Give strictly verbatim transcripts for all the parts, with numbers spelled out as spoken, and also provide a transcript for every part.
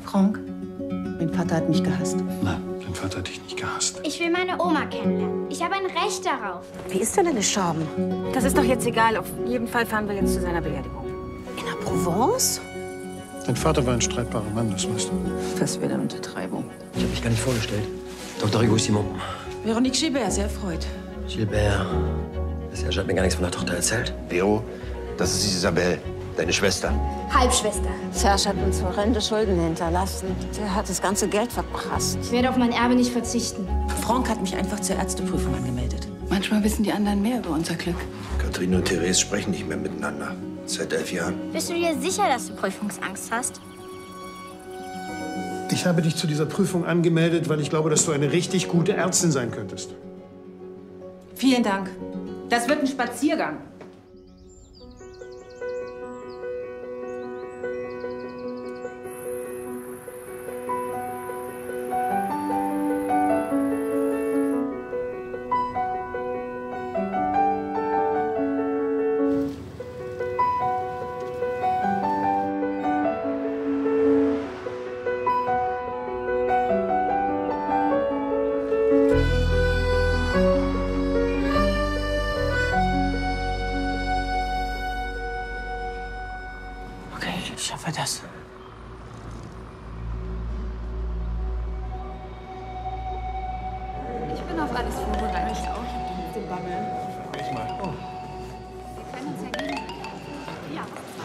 Franck, mein Vater hat mich gehasst. Nein, dein Vater hat dich nicht gehasst. Ich will meine Oma kennenlernen. Ich habe ein Recht darauf. Wie ist denn deine Schaben? Das ist doch jetzt egal. Auf jeden Fall fahren wir jetzt zu seiner Beerdigung. In der Provence? Dein Vater war ein streitbarer Mann, das weißt du. Das wäre eine Untertreibung. Ich habe mich gar nicht vorgestellt. Doktor Rigaud Simon. Veronique Gilbert, sehr erfreut. Gilbert. Der Serge hat mir gar nichts von der Tochter erzählt. Vero, das ist Isabelle, deine Schwester. Halbschwester. Serge hat uns horrende Schulden hinterlassen. Der hat das ganze Geld verprasst. Ich werde auf mein Erbe nicht verzichten. Franck hat mich einfach zur Ärzteprüfung angemeldet. Manchmal wissen die anderen mehr über unser Glück. Katharine und Therese sprechen nicht mehr miteinander. Seit elf Jahren. Bist du dir sicher, dass du Prüfungsangst hast? Ich habe dich zu dieser Prüfung angemeldet, weil ich glaube, dass du eine richtig gute Ärztin sein könntest. Vielen Dank. Das wird ein Spaziergang. Okay, ich schaffe das. Ich bin auf alles vorbereitet. Ich auch. Ich hab den Bammel. Ich mal. Oh. Wir können uns ja gegen. Ja.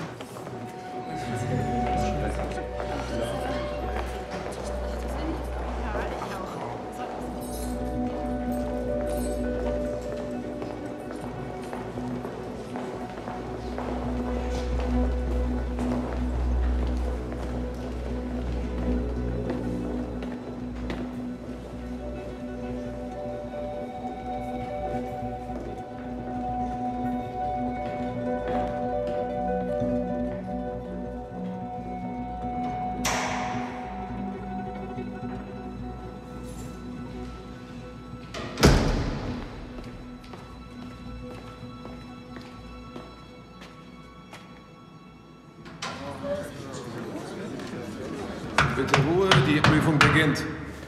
Bitte Ruhe, die Prüfung beginnt.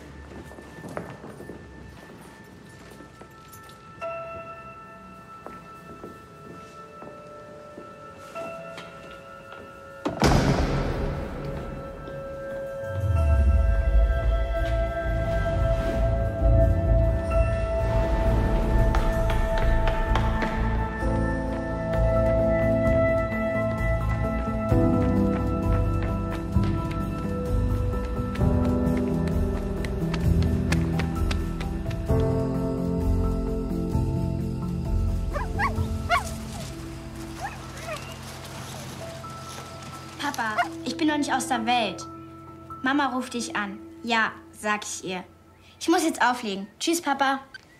Papa, ich bin noch nicht aus der Welt. Mama ruft dich an. Ja, sag ich ihr. Ich muss jetzt auflegen. Tschüss, Papa.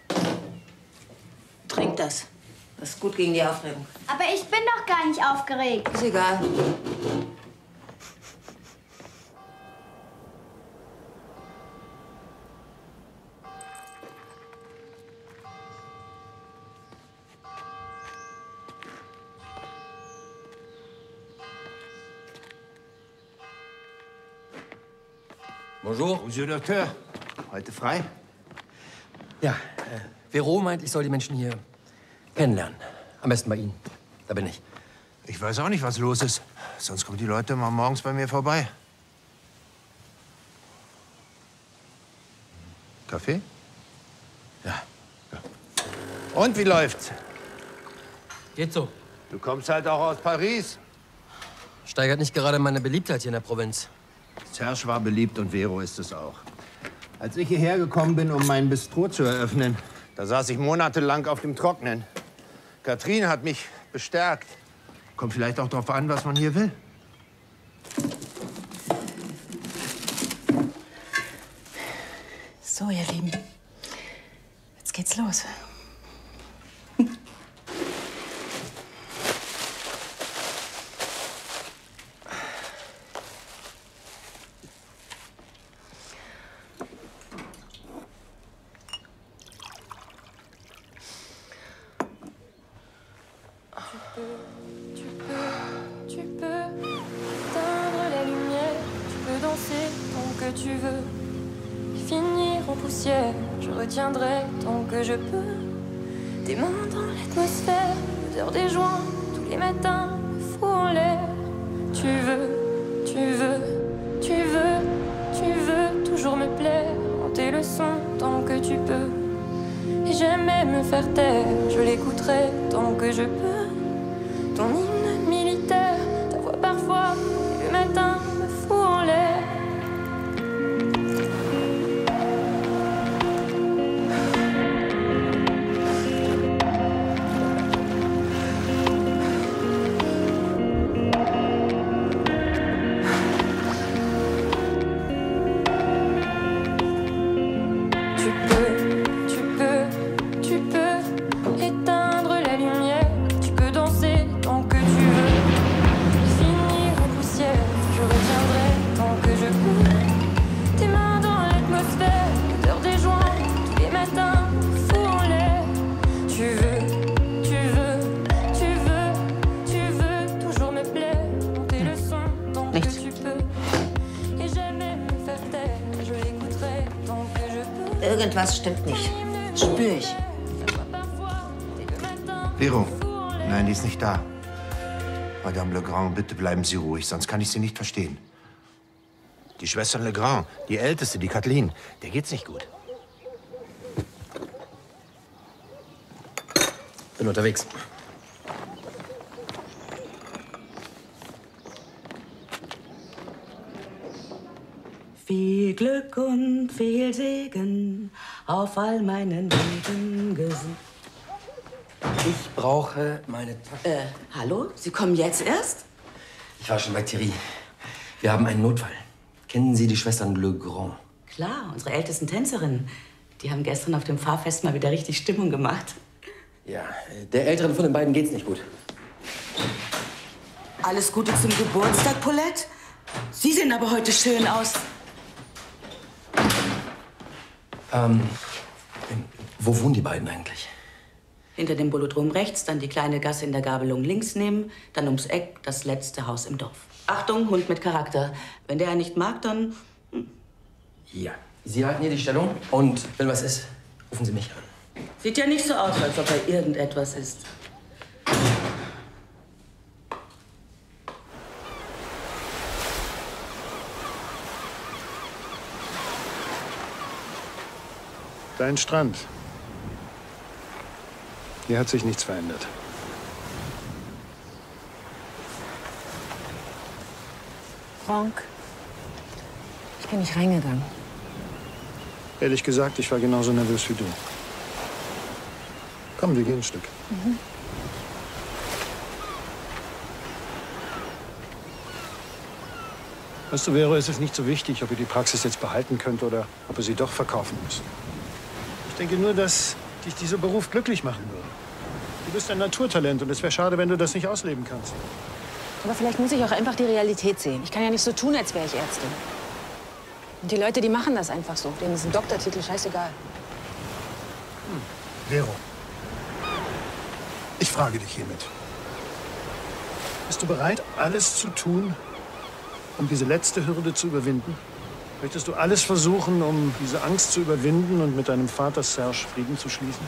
Trink das. Das ist gut gegen die Aufregung. Aber ich bin doch gar nicht aufgeregt. Ist egal. Bonjour. Monsieur Docteur, heute frei? Ja, äh, Vero meint, ich soll die Menschen hier kennenlernen. Am besten bei Ihnen. Da bin ich. Ich weiß auch nicht, was los ist. Sonst kommen die Leute mal morgens bei mir vorbei. Kaffee? Ja. Und wie läuft's? Geht so. Du kommst halt auch aus Paris. Steigert nicht gerade meine Beliebtheit hier in der Provinz. Serge war beliebt und Vero ist es auch. Als ich hierher gekommen bin, um mein Bistro zu eröffnen, da saß ich monatelang auf dem Trocknen. Katrin hat mich bestärkt. Kommt vielleicht auch darauf an, was man hier will. So, ihr Lieben. Jetzt geht's los. Tu peux, tu peux éteindre les lumières, tu peux danser que tu veux. Finir en poussière, je retiendrai tant que je peux. Tes mains dans l'atmosphère, l'odeur des joints, tous les matins, le fou en l'air. Tu veux, tu veux, tu veux, tu veux toujours me plaire, monter le son tant que tu peux. Et jamais me faire taire, je l'écouterai tant que je peux. Ton hymne militaire, ta voix parfois, et le matin me fout en l'air. Irgendwas stimmt nicht. Spür ich. Vero, nein, die ist nicht da. Madame Legrand, bitte bleiben Sie ruhig, sonst kann ich Sie nicht verstehen. Die Schwester Legrand, die Älteste, die Kathleen, der geht's nicht gut. Bin unterwegs. Viel Glück und viel Segen auf all meinen Wegen gesehen. Ich brauche meine Tasche. Äh, hallo? Sie kommen jetzt erst? Ich war schon bei Thierry. Wir haben einen Notfall. Kennen Sie die Schwestern Legrand? Klar, unsere ältesten Tänzerinnen. Die haben gestern auf dem Fahrfest mal wieder richtig Stimmung gemacht. Ja, der Älteren von den beiden geht's nicht gut. Alles Gute zum Geburtstag, Paulette. Sie sehen aber heute schön aus. Ähm, wo wohnen die beiden eigentlich? Hinter dem Bolodrom rechts, dann die kleine Gasse in der Gabelung links nehmen, dann ums Eck das letzte Haus im Dorf. Achtung, Hund mit Charakter. Wenn der einen nicht mag, dann... Hm. Ja. Sie halten hier die Stellung und wenn was ist, rufen Sie mich an. Sieht ja nicht so aus, als ob er irgendetwas ist. Dein Strand. Hier hat sich nichts verändert. Frank, ich bin nicht reingegangen. Ehrlich gesagt, ich war genauso nervös wie du. Komm, wir gehen ein Stück. Mhm. Weißt du, Vero, es ist nicht so wichtig, ob ihr die Praxis jetzt behalten könnt oder ob ihr sie doch verkaufen müsst. Ich denke nur, dass dich dieser Beruf glücklich machen würde. Du bist ein Naturtalent und es wäre schade, wenn du das nicht ausleben kannst. Aber vielleicht muss ich auch einfach die Realität sehen. Ich kann ja nicht so tun, als wäre ich Ärztin. Und die Leute, die machen das einfach so. Denen ist ein Doktortitel scheißegal. Hm. Vero, ich frage dich hiermit. Bist du bereit, alles zu tun, um diese letzte Hürde zu überwinden? Möchtest du alles versuchen, um diese Angst zu überwinden und mit deinem Vater Serge Frieden zu schließen?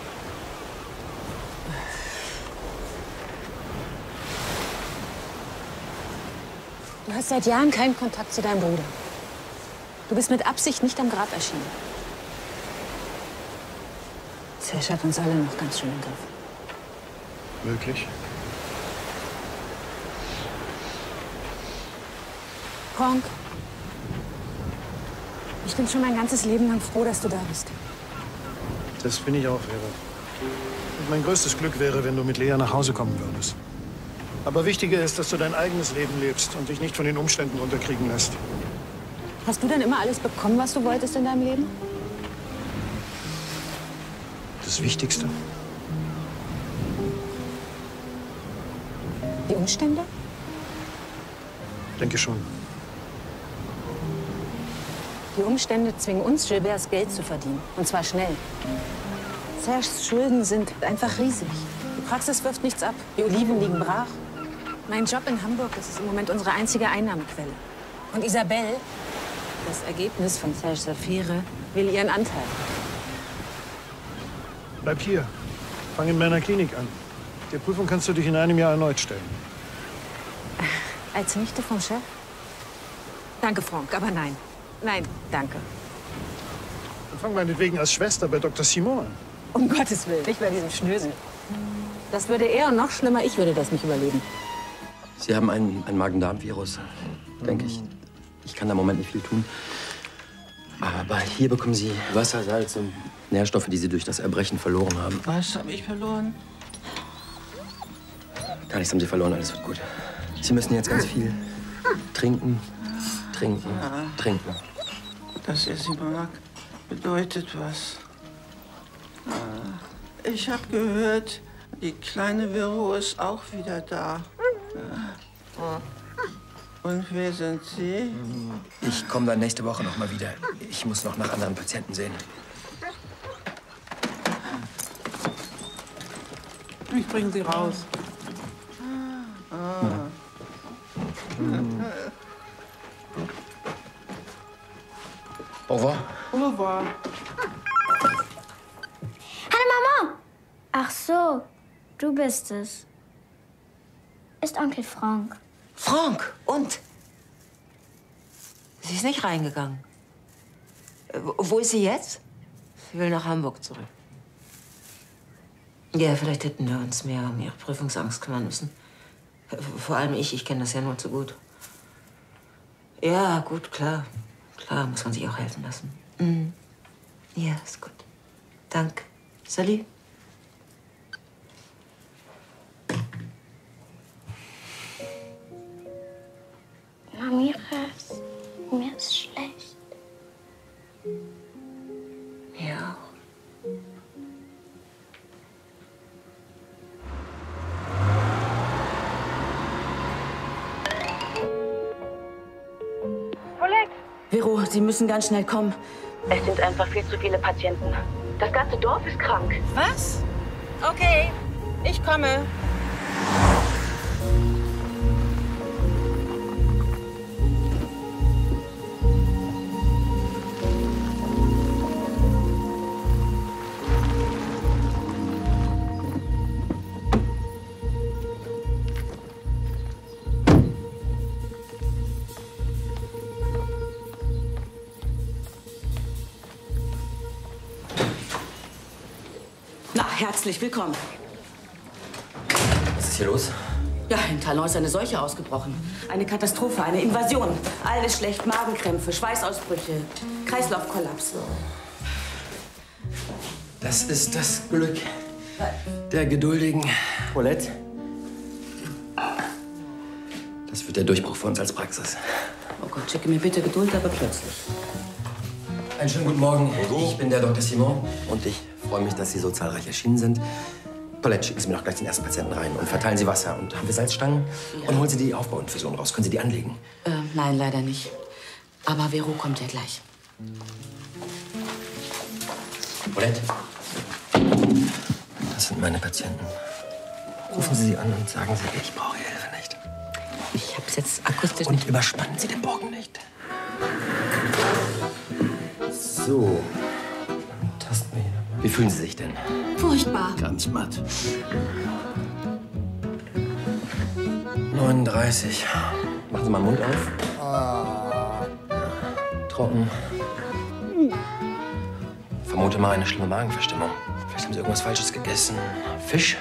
Du hast seit Jahren keinen Kontakt zu deinem Bruder. Du bist mit Absicht nicht am Grab erschienen. Serge hat uns alle noch ganz schön im Griff. Möglich. Frank, ich bin schon mein ganzes Leben lang froh, dass du da bist. Das bin ich auch, Vero. Und mein größtes Glück wäre, wenn du mit Lea nach Hause kommen würdest. Aber wichtiger ist, dass du dein eigenes Leben lebst und dich nicht von den Umständen unterkriegen lässt. Hast du denn immer alles bekommen, was du wolltest in deinem Leben? Das Wichtigste? Die Umstände? Denke schon. Die Umstände zwingen uns, Gilberts Geld zu verdienen. Und zwar schnell. Serges Schulden sind einfach riesig. Die Praxis wirft nichts ab. Die Oliven liegen brach. Mein Job in Hamburg, das ist im Moment unsere einzige Einnahmequelle. Und Isabelle, Das Ergebnis von Serges Affäre will ihren Anteil. Bleib hier. Fang in meiner Klinik an. Der Prüfung kannst du dich in einem Jahr erneut stellen. Als Nichte vom Chef? Danke, Franck, aber nein. Nein, danke. Dann fang meinetwegen als Schwester bei Doktor Simon an. Um Gottes Willen, nicht bei diesem Schnösel. Das würde er und noch schlimmer, ich würde das nicht überleben. Sie haben ein, ein Magen-Darm-Virus, denke ich. Ich kann da im Moment nicht viel tun. Aber hier bekommen Sie Wasser, Salz und Nährstoffe, die Sie durch das Erbrechen verloren haben. Was habe ich verloren? Gar nichts haben Sie verloren, alles wird gut. Sie müssen jetzt ganz viel trinken, trinken, Ja. trinken. Dass er sie mag, bedeutet was. Ich habe gehört, die kleine Vero ist auch wieder da. Und wer sind Sie? Ich komme dann nächste Woche noch mal wieder. Ich muss noch nach anderen Patienten sehen. Ich bringe Sie raus. Ah. Au revoir. Au revoir. Hallo Mama! Ach so, du bist es. Ist Onkel Frank. Frank, und? Sie ist nicht reingegangen. Äh, Wo ist sie jetzt? Sie will nach Hamburg zurück. Ja, vielleicht hätten wir uns mehr um ihre Prüfungsangst kümmern müssen. Vor allem ich, ich kenne das ja nur zu gut. Ja, gut, klar. Klar, muss man sich auch helfen lassen. Mhm. Ja, ist gut. Danke. Salut. Ramirez, mir ist schlecht. Ja. Vero, Sie müssen ganz schnell kommen. Es sind einfach viel zu viele Patienten. Das ganze Dorf ist krank. Was? Okay, ich komme. Na, herzlich willkommen. Was ist hier los? Ja, in Talon ist eine Seuche ausgebrochen. Eine Katastrophe, eine Invasion. Alles schlecht, Magenkrämpfe, Schweißausbrüche, Kreislaufkollaps. Das ist das Glück der geduldigen Paulette. Das wird der Durchbruch für uns als Praxis. Oh Gott, schicke mir bitte Geduld, aber plötzlich. Einen schönen guten Morgen. Ich bin der Doktor Simon und ich freue mich, dass Sie so zahlreich erschienen sind. Paulette, schicken Sie mir noch gleich den ersten Patienten rein und verteilen Sie Wasser. Und haben wir Salzstangen? Ja. Und holen Sie die Aufbauinfusion raus. Können Sie die anlegen? Äh, nein, leider nicht. Aber Vero kommt ja gleich. Paulette, das sind meine Patienten. Rufen Sie sie an und sagen Sie, ich brauche Ihre Hilfe nicht. Ich hab's jetzt akustisch Und nicht. überspannen Sie den Bogen nicht. So. Tasten wir hier. Wie fühlen Sie sich denn? Furchtbar. Ganz matt. neununddreißig. Machen Sie mal den Mund auf. Trocken. Vermute mal eine schlimme Magenverstimmung. Vielleicht haben Sie irgendwas Falsches gegessen. Fisch?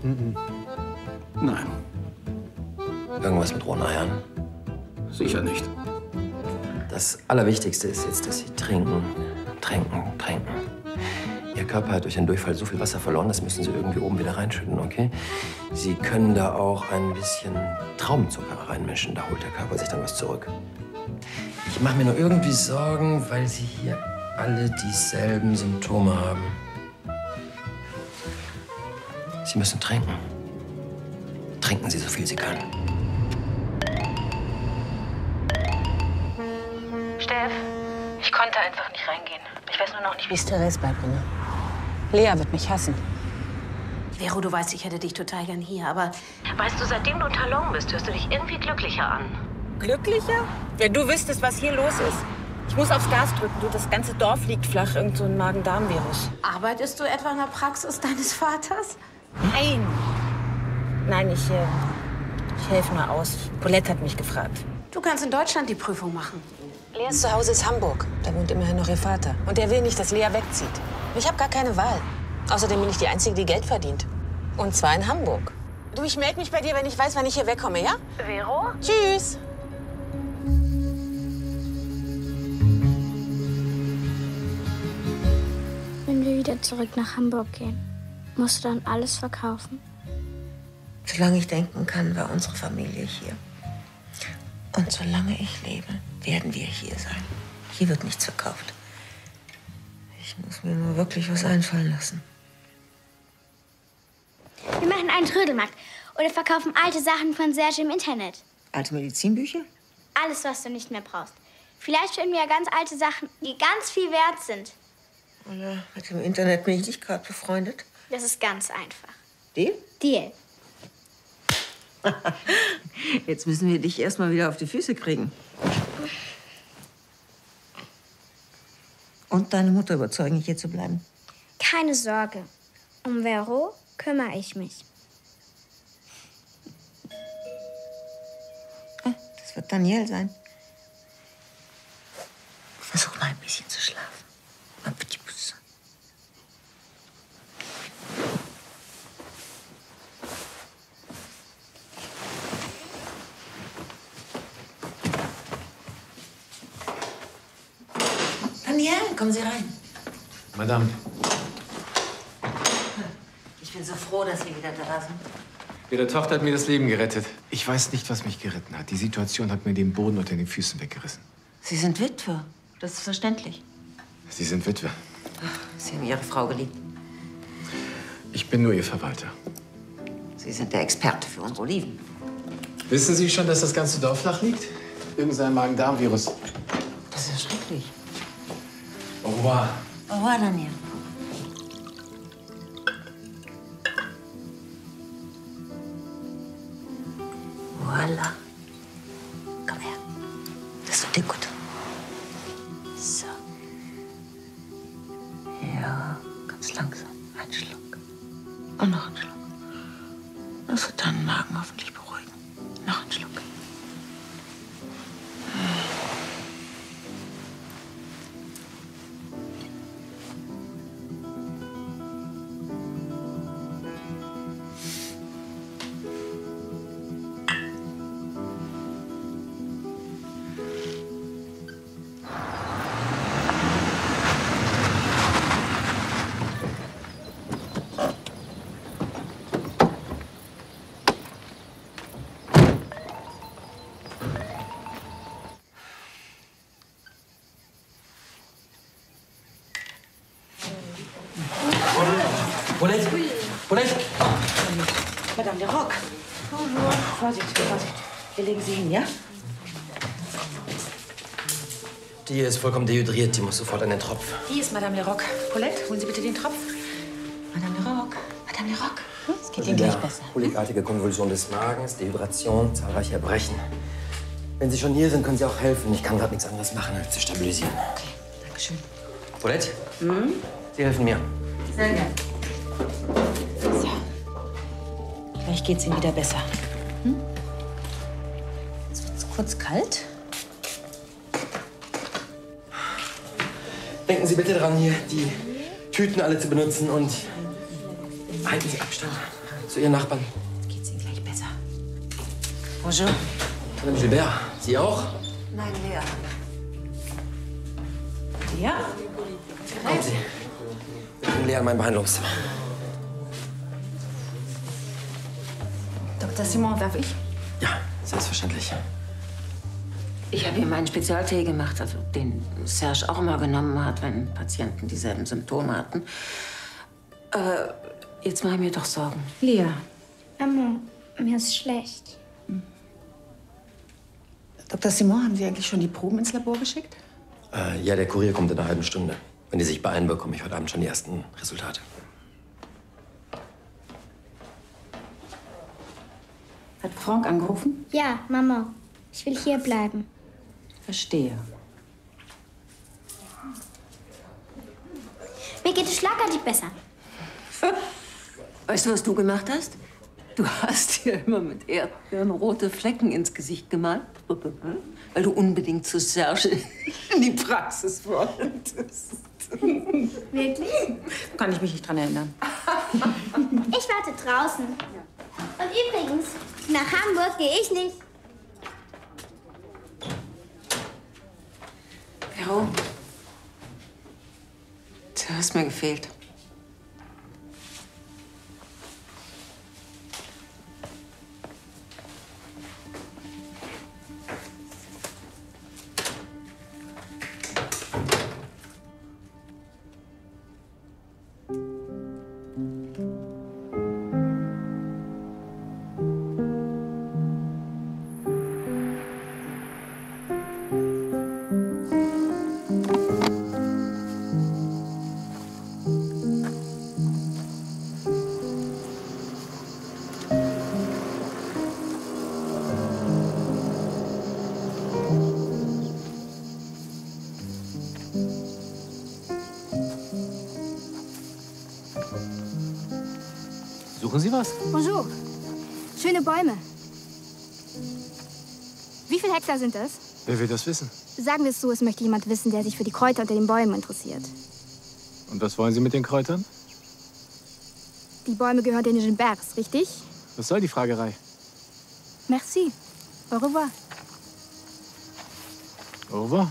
Nein, Irgendwas mit rohen Eiern? sicher nicht. Das Allerwichtigste ist jetzt, dass Sie trinken, trinken, trinken. Ihr Körper hat durch den Durchfall so viel Wasser verloren, das müssen Sie irgendwie oben wieder reinschütten, okay? Sie können da auch ein bisschen Traubenzucker reinmischen, da holt der Körper sich dann was zurück. Ich mache mir nur irgendwie Sorgen, weil Sie hier alle dieselben Symptome haben. Sie müssen trinken. Trinken Sie so viel Sie können. Steff, ich konnte einfach nicht reingehen. Ich weiß nur noch nicht, Wie es Therese beibringe. Lea wird mich hassen. Vero, du weißt, ich hätte dich total gern hier, aber weißt du, seitdem du in Talon bist, hörst du dich irgendwie glücklicher an. Glücklicher? Wenn du wüsstest, was hier los ist. Ich muss aufs Gas drücken. Du, das ganze Dorf liegt flach. Irgend so ein Magen-Darm-Virus. Arbeitest du etwa in der Praxis deines Vaters? Nein. Nein, ich, äh, ich helfe nur aus. Paulette hat mich gefragt. Du kannst in Deutschland die Prüfung machen. Leas Zuhause ist Hamburg. Da wohnt immerhin noch ihr Vater. Und der will nicht, dass Lea wegzieht. Ich habe gar keine Wahl. Außerdem bin ich die Einzige, die Geld verdient. Und zwar in Hamburg. Du, ich melde mich bei dir, wenn ich weiß, wann ich hier wegkomme, ja? Vero? Tschüss. Wenn wir wieder zurück nach Hamburg gehen, musst du dann alles verkaufen? Solange ich denken kann, war unsere Familie hier. Und solange ich lebe, werden wir hier sein. Hier wird nichts verkauft. Ich muss mir nur wirklich was einfallen lassen. Wir machen einen Trödelmarkt oder verkaufen alte Sachen von Serge im Internet. Alte Medizinbücher? Alles, was du nicht mehr brauchst. Vielleicht finden wir ja ganz alte Sachen, die ganz viel wert sind. Oder mit dem Internet bin ich nicht gerade befreundet. Das ist ganz einfach. Deal? Deal. Jetzt müssen wir dich erst mal wieder auf die Füße kriegen. Und deine Mutter überzeugen, hier zu bleiben. Keine Sorge. Um Vero kümmere ich mich. Oh, das wird Daniel sein. Versuch mal ein bisschen zu schlafen. Un petit pouce. Daniel, kommen Sie rein. Madame, Ich bin so froh, dass Sie wieder da sind. Ihre Tochter hat mir das Leben gerettet. Ich weiß nicht, was mich geritten hat. Die Situation hat mir den Boden unter den Füßen weggerissen. Sie sind Witwe. Das ist verständlich. Sie sind Witwe. Ach, Sie haben Ihre Frau geliebt. Ich bin nur Ihr Verwalter. Sie sind der Experte für unsere Oliven. Wissen Sie schon, dass das ganze Dorf flach liegt? Irgendein Magen-Darm-Virus. Das ist ja schrecklich. Au revoir. Au revoir, Daniel. Voilà. Komm her. Das tut dir gut. So. Ja, ganz langsam. Ein Schluck. Und noch ein Schluck. Das wird deinen Magen hoffentlich beruhigen. Noch ein Schluck. Paulette! Paulette! Madame de Rock. Bonjour. Vorsicht, Vorsicht. Wir legen Sie hin, ja? Die ist vollkommen dehydriert. Die muss sofort an den Tropf. Hier ist Madame de Rock. Paulette, holen Sie bitte den Tropf. Madame de Rock. Madame de Rock. Es geht Ihnen gleich besser. Kolikartige Konvulsion des Magens, Dehydration, zahlreiche Erbrechen. Wenn Sie schon hier sind, können Sie auch helfen. Ich kann gerade nichts anderes machen, als zu stabilisieren. Okay, danke schön. Paulette? Hm? Sie helfen mir. Sehr gerne. So. Gleich geht's Ihnen wieder besser. Hm? Jetzt wird's kurz kalt. Denken Sie bitte daran, hier die Tüten alle zu benutzen und halten Sie Abstand zu Ihren Nachbarn. Jetzt geht's Ihnen gleich besser. Bonjour. Madame Gilbert, Sie auch? Nein, Lea. Ja? Kommen Sie. Wir bringen Lea in mein Behandlungszimmer. Doktor Simon, darf ich? Ja, selbstverständlich. Ich habe ihm einen Spezialtee gemacht, also den Serge auch immer genommen hat, wenn Patienten dieselben Symptome hatten. Äh, jetzt mache ich mir doch Sorgen. Lea. Mama, mir ist schlecht. Doktor Simon, haben Sie eigentlich schon die Proben ins Labor geschickt? Äh, ja, der Kurier kommt in einer halben Stunde. Wenn die sich beeilen, bekomme ich heute Abend schon die ersten Resultate. Hat Franck angerufen? Ja, Mama, ich will hier bleiben. Verstehe. geht es schlagartig besser. Weißt du, was du gemacht hast? Du hast dir immer mit Erdbeeren rote Flecken ins Gesicht gemalt, weil du unbedingt zu Serge in die Praxis wolltest. Wirklich? Kann ich mich nicht dran erinnern. Ich warte draußen. Und übrigens, nach Hamburg gehe ich nicht. Vero, du hast mir gefehlt. Suchen Sie was? Bonjour. Schöne Bäume. Wie viele Hektar sind das? Wer will das wissen? Sagen wir es so, es möchte jemand wissen, der sich für die Kräuter unter den Bäumen interessiert. Und was wollen Sie mit den Kräutern? Die Bäume gehören den Ginbergs, richtig? Was soll die Fragerei? Merci. Au revoir. Au revoir.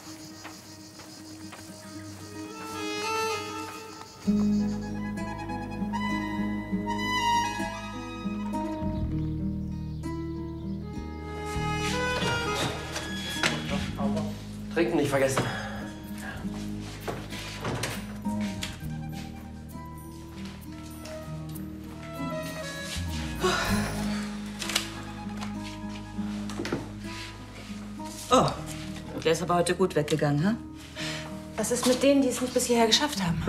Trinken nicht vergessen. Oh, der ist aber heute gut weggegangen, ha? Was ist mit denen, die es nicht bis hierher geschafft haben?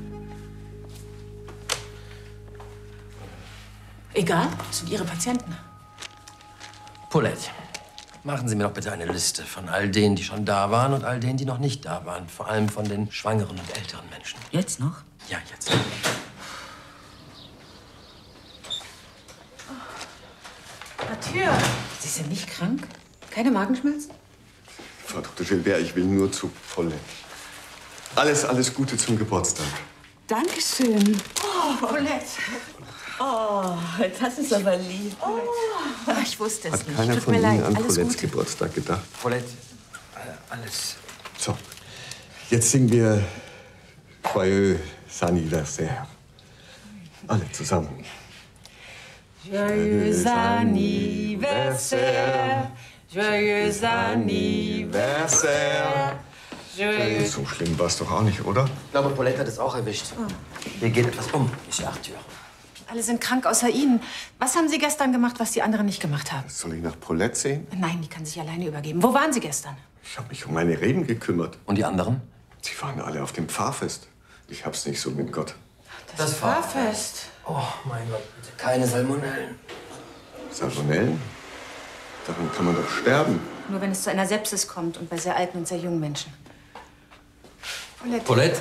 Egal, das sind Ihre Patienten. Paulette, machen Sie mir doch bitte eine Liste von all denen, die schon da waren und all denen, die noch nicht da waren. Vor allem von den schwangeren und älteren Menschen. Jetzt noch? Ja, jetzt. Mathieu, Sie sind nicht krank? Keine Magenschmerzen? Frau Doktor Gilbert, ich will nur zu Paulette. Alles, alles Gute zum Geburtstag. Dankeschön. Oh, Paulette. Oh, das ist aber lieb. Oh, ich wusste es Hat nicht. keiner Tut von mir Ihnen leid. an Alles Paulettes Gute. Geburtstag gedacht? Paulette, äh, alles. So, jetzt singen wir Joyeux Anniversaire. Alle zusammen. Joyeux anniversaire, joyeux anniversaire, joyeux... So schlimm war es doch auch nicht, oder? Ich glaube, Paulette hat es auch erwischt. Hier geht etwas um, Monsieur Arthur. Alle sind krank außer Ihnen. Was haben Sie gestern gemacht, was die anderen nicht gemacht haben? Soll ich nach Paulette sehen? Nein, die kann sich alleine übergeben. Wo waren Sie gestern? Ich habe mich um meine Reben gekümmert. Und die anderen? Sie waren alle auf dem Pfarrfest. Ich hab's nicht so mit Gott. Das Pfarrfest. Oh, mein Gott, bitte keine Salmonellen. Salmonellen? Daran kann man doch sterben. Nur wenn es zu einer Sepsis kommt und bei sehr alten und sehr jungen Menschen. Paulette. Paulette?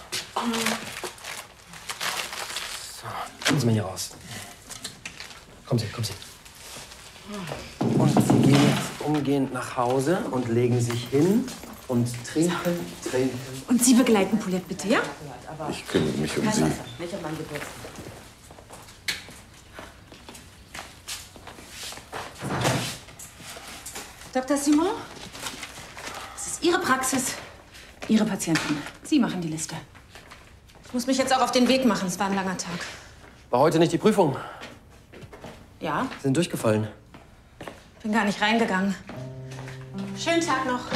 So, kommen Sie mal hier raus. Kommen Sie, kommen Sie. Und Sie gehen jetzt umgehend nach Hause und legen sich hin und trinken, trinken. Und Sie begleiten Paulette bitte, ja? Ich kümmere mich um Sie. Nicht an meinem Geburtstag. Doktor Simon, das ist Ihre Praxis, Ihre Patienten. Sie machen die Liste. Ich muss mich jetzt auch auf den Weg machen. Es war ein langer Tag. War heute nicht die Prüfung? Ja, Sie sind durchgefallen. bin gar nicht reingegangen. Schönen Tag noch.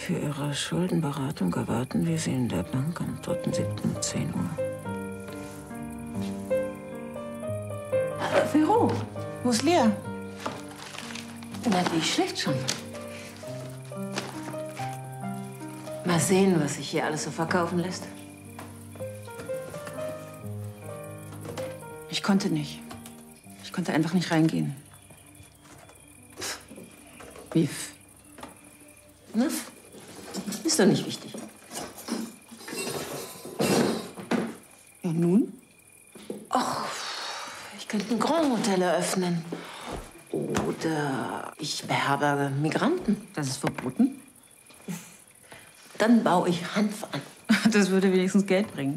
Für Ihre Schuldenberatung erwarten wir Sie in der Bank am dritten siebten um zehn Uhr. Äh, Vero, wo ist Lea? Na, die schläft schon. Mal sehen, was sich hier alles so verkaufen lässt. Ich konnte nicht. Ich konnte einfach nicht reingehen. Wie? Nuff? Ist doch nicht wichtig. Ja, nun? Och, ich könnte ein Grand Hotel eröffnen. Oder ich beherberge Migranten. Das ist verboten. Dann baue ich Hanf an. Das würde wenigstens Geld bringen.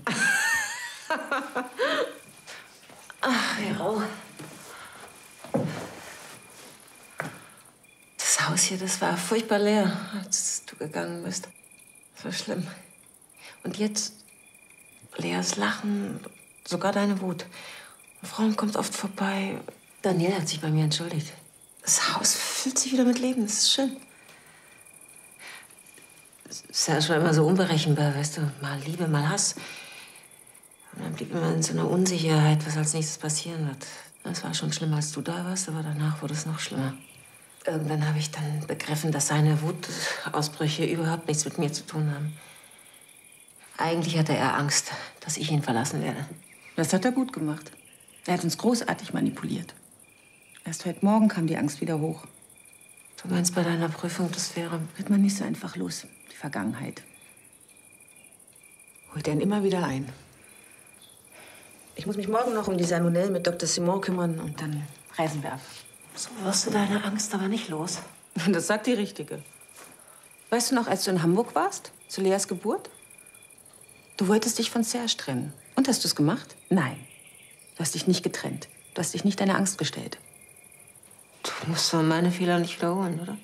Ach, Vero. Das Haus hier, das war furchtbar leer, als du gegangen bist. Das war schlimm. Und jetzt Leas Lachen, sogar deine Wut. Eine Frau kommt oft vorbei. Daniel hat sich bei mir entschuldigt. Das Haus füllt sich wieder mit Leben. Das ist schön. Serge war immer so unberechenbar, weißt du. Mal Liebe, mal Hass. Und dann blieb immer in so einer Unsicherheit, was als nächstes passieren wird. Es war schon schlimmer, als du da warst, aber danach wurde es noch schlimmer. Irgendwann habe ich dann begriffen, dass seine Wutausbrüche überhaupt nichts mit mir zu tun haben. Eigentlich hatte er Angst, dass ich ihn verlassen werde. Das hat er gut gemacht. Er hat uns großartig manipuliert. Erst heute Morgen kam die Angst wieder hoch. Du meinst bei deiner Prüfung, das wäre... Wird man nicht so einfach los, die Vergangenheit. Holt er ihn immer wieder ein. Ich muss mich morgen noch um die Salmonellen mit Doktor Simon kümmern und dann reisen wir ab. So wirst du deine Angst aber nicht los. Das sagt die Richtige. Weißt du noch, als du in Hamburg warst, zu Leas Geburt? Du wolltest dich von Serge trennen. Und hast du es gemacht? Nein. Du hast dich nicht getrennt. Du hast dich nicht deiner Angst gestellt. Du musst doch meine Fehler nicht wiederholen, oder?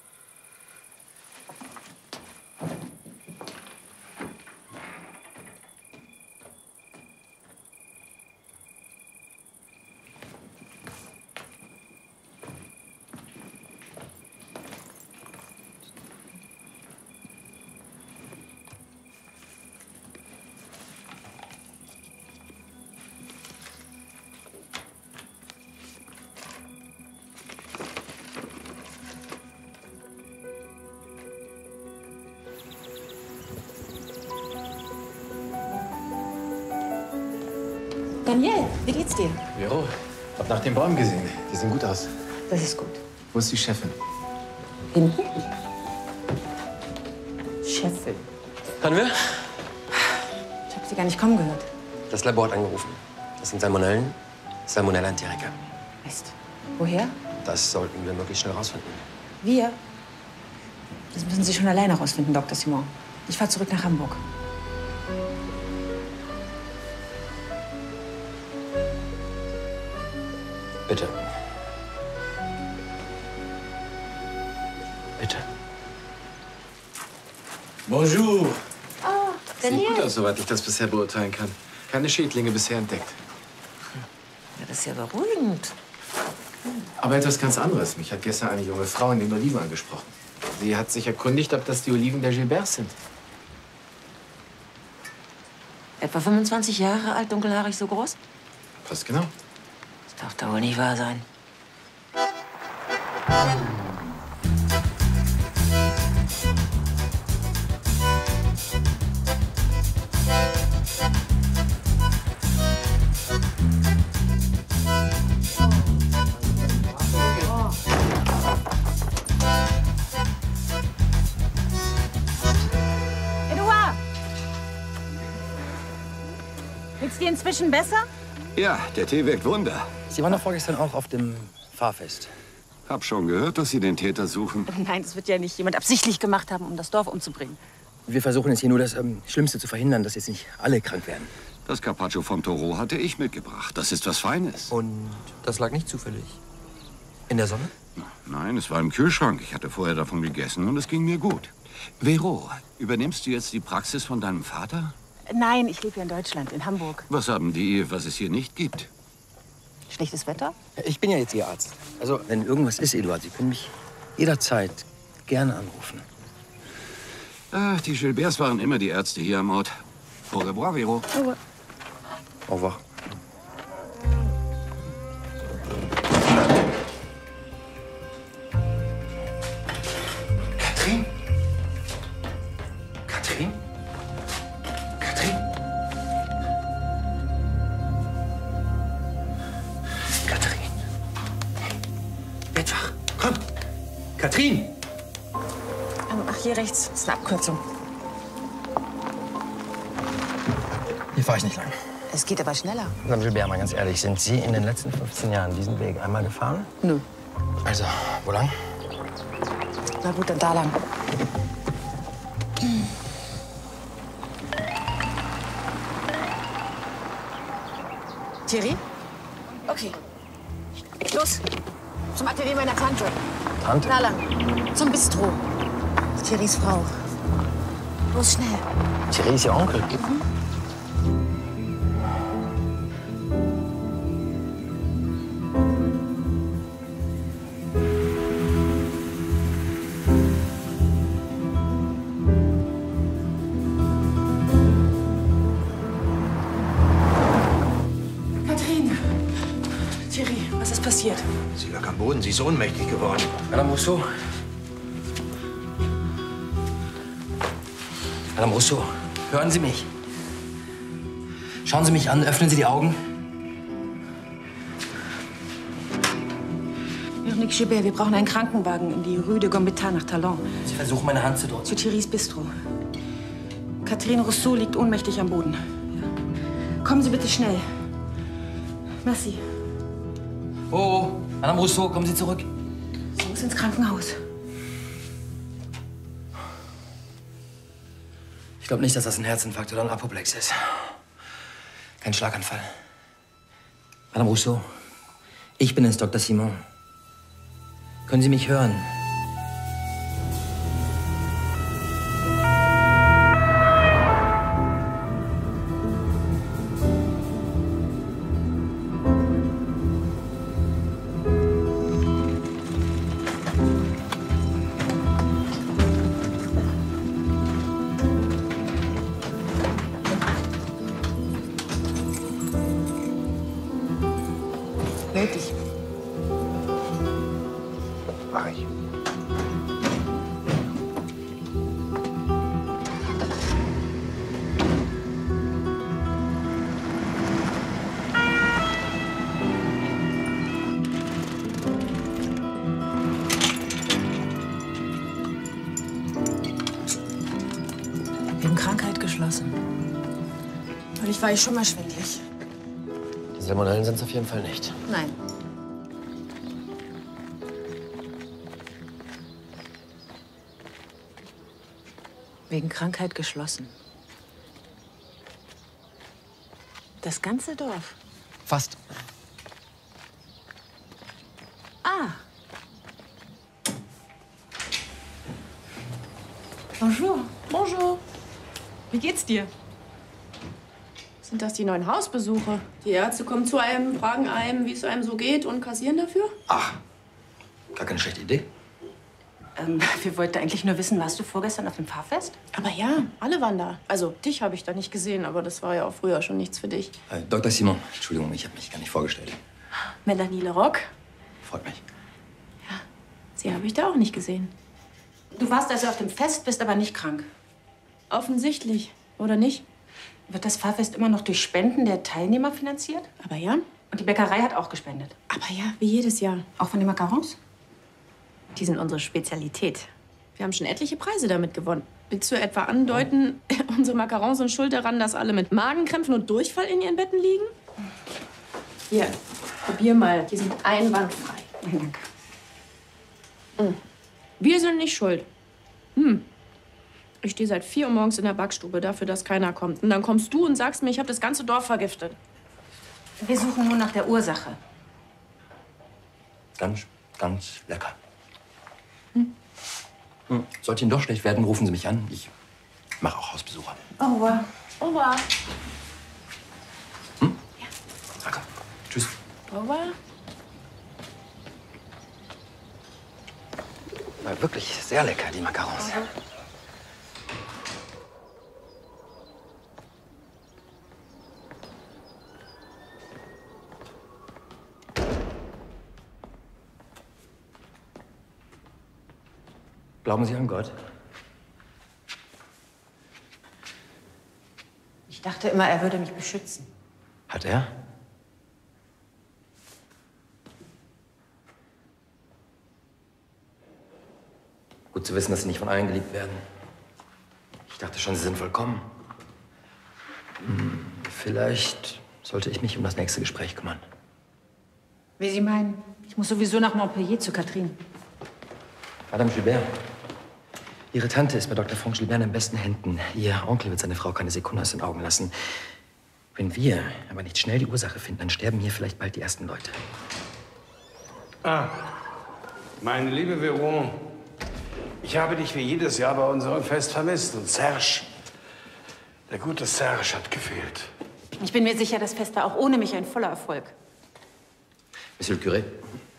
Daniel, wie geht's dir? Vero, hab nach den Bäumen gesehen. Die sehen gut aus. Das ist gut. Wo ist die Chefin? Hinten? Chefin. Können wir? Ich habe sie gar nicht kommen gehört. Das Labor hat angerufen. Das sind Salmonellen, Salmonella enterica. Mist. Woher? Das sollten wir möglichst schnell rausfinden. Wir? Das müssen Sie schon alleine rausfinden, Doktor Simon. Ich fahre zurück nach Hamburg. Bitte. Bitte. Bonjour. Oh, Sieht Daniel. gut aus, soweit ich das bisher beurteilen kann. Keine Schädlinge bisher entdeckt. Ja, das ist ja beruhigend. Aber etwas ganz anderes. Mich hat gestern eine junge Frau in den Oliven angesprochen. Sie hat sich erkundigt, ob das die Oliven der Gilberts sind. Etwa fünfundzwanzig Jahre alt, dunkelhaarig, so groß? Fast genau. Das darf doch wohl nicht wahr sein. Eduard! Geht's dir inzwischen besser? Ja, der Tee wirkt Wunder. Sie waren doch vorgestern auch auf dem Fahrfest. Hab schon gehört, dass Sie den Täter suchen. Nein, das wird ja nicht jemand absichtlich gemacht haben, um das Dorf umzubringen. Wir versuchen jetzt hier nur das ähm, Schlimmste zu verhindern, dass jetzt nicht alle krank werden. Das Carpaccio vom Toro hatte ich mitgebracht. Das ist was Feines. Und das lag nicht zufällig in der Sonne? Nein, es war im Kühlschrank. Ich hatte vorher davon gegessen und es ging mir gut. Vero, übernimmst du jetzt die Praxis von deinem Vater? Nein, ich lebe hier in Deutschland, in Hamburg. Was haben die, was es hier nicht gibt? Schlechtes Wetter? Ich bin ja jetzt Ihr Arzt. Also, wenn irgendwas ist, Eduard, Sie können mich jederzeit gerne anrufen. Ach, die Gilberts waren immer die Ärzte hier am Ort. Au revoir, Vero. Au revoir. Au revoir. Katrin? Katrin? Katrin? Katrin? Werd wach. Komm. Katrin! Ähm, ach, hier rechts. Das ist eine Abkürzung. Hier fahre ich nicht lang. Es geht aber schneller. Madame Gilbert, mal ganz ehrlich, sind Sie in den letzten fünfzehn Jahren diesen Weg einmal gefahren? Nö. Also, wo lang? Na gut, dann da lang. Thierry? Okay. Los. Zum Atelier meiner Tante. Tante? Da lang. Zum Bistro. Thierrys Frau. Los, schnell. Thierry ist Ihr Onkel. Mhm. Katrin! Thierry, was ist passiert? Sie lag am Boden, sie ist ohnmächtig geworden. Madame Rousseau. Madame Rousseau, hören Sie mich. Schauen Sie mich an, öffnen Sie die Augen. Véronique Gilbert, wir brauchen einen Krankenwagen in die Rue de Gambetta nach Talon. Sie versuchen, meine Hand zu drücken. Zu Thierrys Bistro. Catherine Rousseau liegt ohnmächtig am Boden. Ja. Kommen Sie bitte schnell. Merci. Oh, Madame Rousseau, kommen Sie zurück. Sie muss ins Krankenhaus. Ich glaube nicht, dass das ein Herzinfarkt oder ein Apoplex ist. Kein Schlaganfall. Madame Rousseau, ich bin es, Doktor Simon. Können Sie mich hören? Meld dich. Mach ich. Wegen Krankheit geschlossen. Neulich war ich schon mal schwindelig. Die Salmonellen sind es auf jeden Fall nicht. Nein. Wegen Krankheit geschlossen. Das ganze Dorf. Fast. Ah. Bonjour. Bonjour. Wie geht's dir? Sind das die neuen Hausbesuche? Die Ärzte kommen zu einem, fragen einem, wie es einem so geht und kassieren dafür? Ach, gar keine schlechte Idee. Ähm, wir wollten eigentlich nur wissen, warst du vorgestern auf dem Pfarrfest? Aber ja, alle waren da. Also dich habe ich da nicht gesehen, aber das war ja auch früher schon nichts für dich. Äh, Doktor Simon, Entschuldigung, ich habe mich gar nicht vorgestellt. Melanie Lerock, Freut mich. sie habe ich da auch nicht gesehen. Du warst also auf dem Fest, bist aber nicht krank. Offensichtlich, oder nicht? Wird das Pfarrfest immer noch durch Spenden der Teilnehmer finanziert? Aber ja. Und die Bäckerei hat auch gespendet. Aber ja, wie jedes Jahr. Auch von den Macarons? Die sind unsere Spezialität. Wir haben schon etliche Preise damit gewonnen. Willst du etwa andeuten, unsere Macarons sind schuld daran, dass alle mit Magenkrämpfen und Durchfall in ihren Betten liegen? Hier, probier mal. Die sind einwandfrei. Danke. Mhm. Wir sind nicht schuld. Hm. Ich stehe seit vier Uhr morgens in der Backstube dafür, dass keiner kommt. Und dann kommst du und sagst mir, ich habe das ganze Dorf vergiftet. Wir suchen nur nach der Ursache. Ganz, ganz lecker. Hm. Hm. Sollte Ihnen doch schlecht werden, rufen Sie mich an. Ich mache auch Hausbesuche. Au revoir. Au revoir. Hm? Ja. Danke. Tschüss. Au revoir. War wirklich sehr lecker, die Macarons. Glauben Sie an Gott? Ich dachte immer, er würde mich beschützen. Hat er? Gut zu wissen, dass Sie nicht von allen geliebt werden. Ich dachte schon, Sie sind vollkommen. Hm, vielleicht sollte ich mich um das nächste Gespräch kümmern. Wie Sie meinen. Ich muss sowieso nach Montpellier zu Katrin. Madame Gilbert, Ihre Tante ist bei Doktor Franck Gilbert in besten Händen. Ihr Onkel wird seine Frau keine Sekunde aus den Augen lassen. Wenn wir aber nicht schnell die Ursache finden, dann sterben hier vielleicht bald die ersten Leute. Ah, meine liebe Veron, ich habe dich wie jedes Jahr bei unserem Fest vermisst. Und Serge, der gute Serge hat gefehlt. Ich bin mir sicher, das Fest war auch ohne mich ein voller Erfolg. Monsieur le Curé.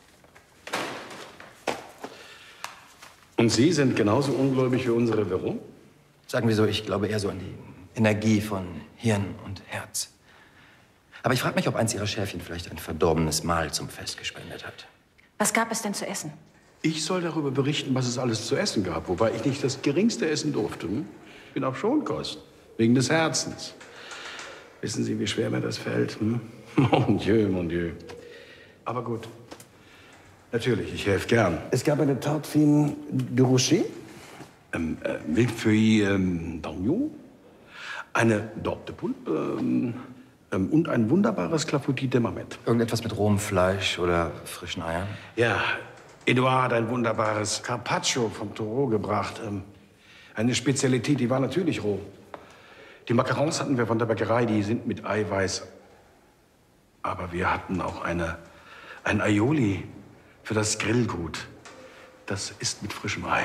Und Sie sind genauso ungläubig wie unsere Veron? Sagen wir so, ich glaube eher so an die Energie von Hirn und Herz. Aber ich frage mich, ob eins Ihrer Schäfchen vielleicht ein verdorbenes Mahl zum Fest gespendet hat. Was gab es denn zu essen? Ich soll darüber berichten, was es alles zu essen gab, wobei ich nicht das Geringste essen durfte. Hm? Ich bin auf Schonkost, wegen des Herzens. Wissen Sie, wie schwer mir das fällt? Hm? Mon Dieu, mon Dieu. Aber gut. Natürlich, ich helfe gern. Es gab eine Tarte fine de Rocher, ähm, äh, Milchfeuille ähm, d'Agneau, eine Dorte de Poulpe ähm, ähm, und ein wunderbares Clafoutis de Marmette. Irgendetwas mit rohem Fleisch oder frischen Eiern? Ja, Edouard hat ein wunderbares Carpaccio vom Taureau gebracht. Ähm, eine Spezialität, die war natürlich roh. Die Macarons hatten wir von der Bäckerei, die sind mit Eiweiß. Aber wir hatten auch eine, ein Aioli für das Grillgut. Das ist mit frischem Ei.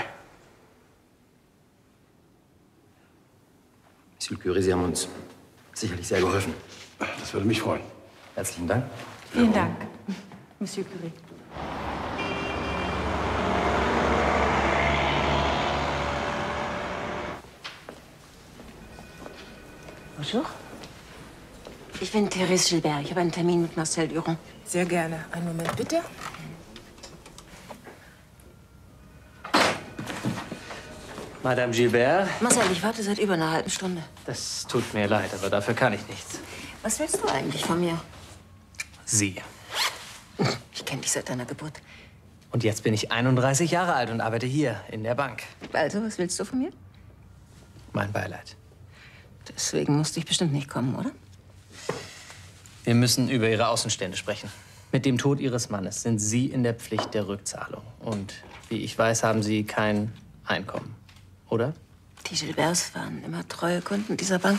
Monsieur le Curé, Sie haben uns sicherlich sehr geholfen. Das würde mich freuen. Herzlichen Dank. Vielen Dank, Monsieur Curé. Bonjour. Ich bin Thérèse Gilbert. Ich habe einen Termin mit Marcel Durand. Sehr gerne. Einen Moment, bitte. Madame Gilbert? Marcel, ich warte seit über einer halben Stunde. Das tut mir leid, aber dafür kann ich nichts. Was willst du eigentlich von mir? Sie. Ich kenne dich seit deiner Geburt. Und jetzt bin ich einunddreißig Jahre alt und arbeite hier in der Bank. Also, was willst du von mir? Mein Beileid. Deswegen musste ich bestimmt nicht kommen, oder? Wir müssen über Ihre Außenstände sprechen. Mit dem Tod Ihres Mannes sind Sie in der Pflicht der Rückzahlung. Und wie ich weiß, haben Sie kein Einkommen, oder? Die Gilberts waren immer treue Kunden dieser Bank.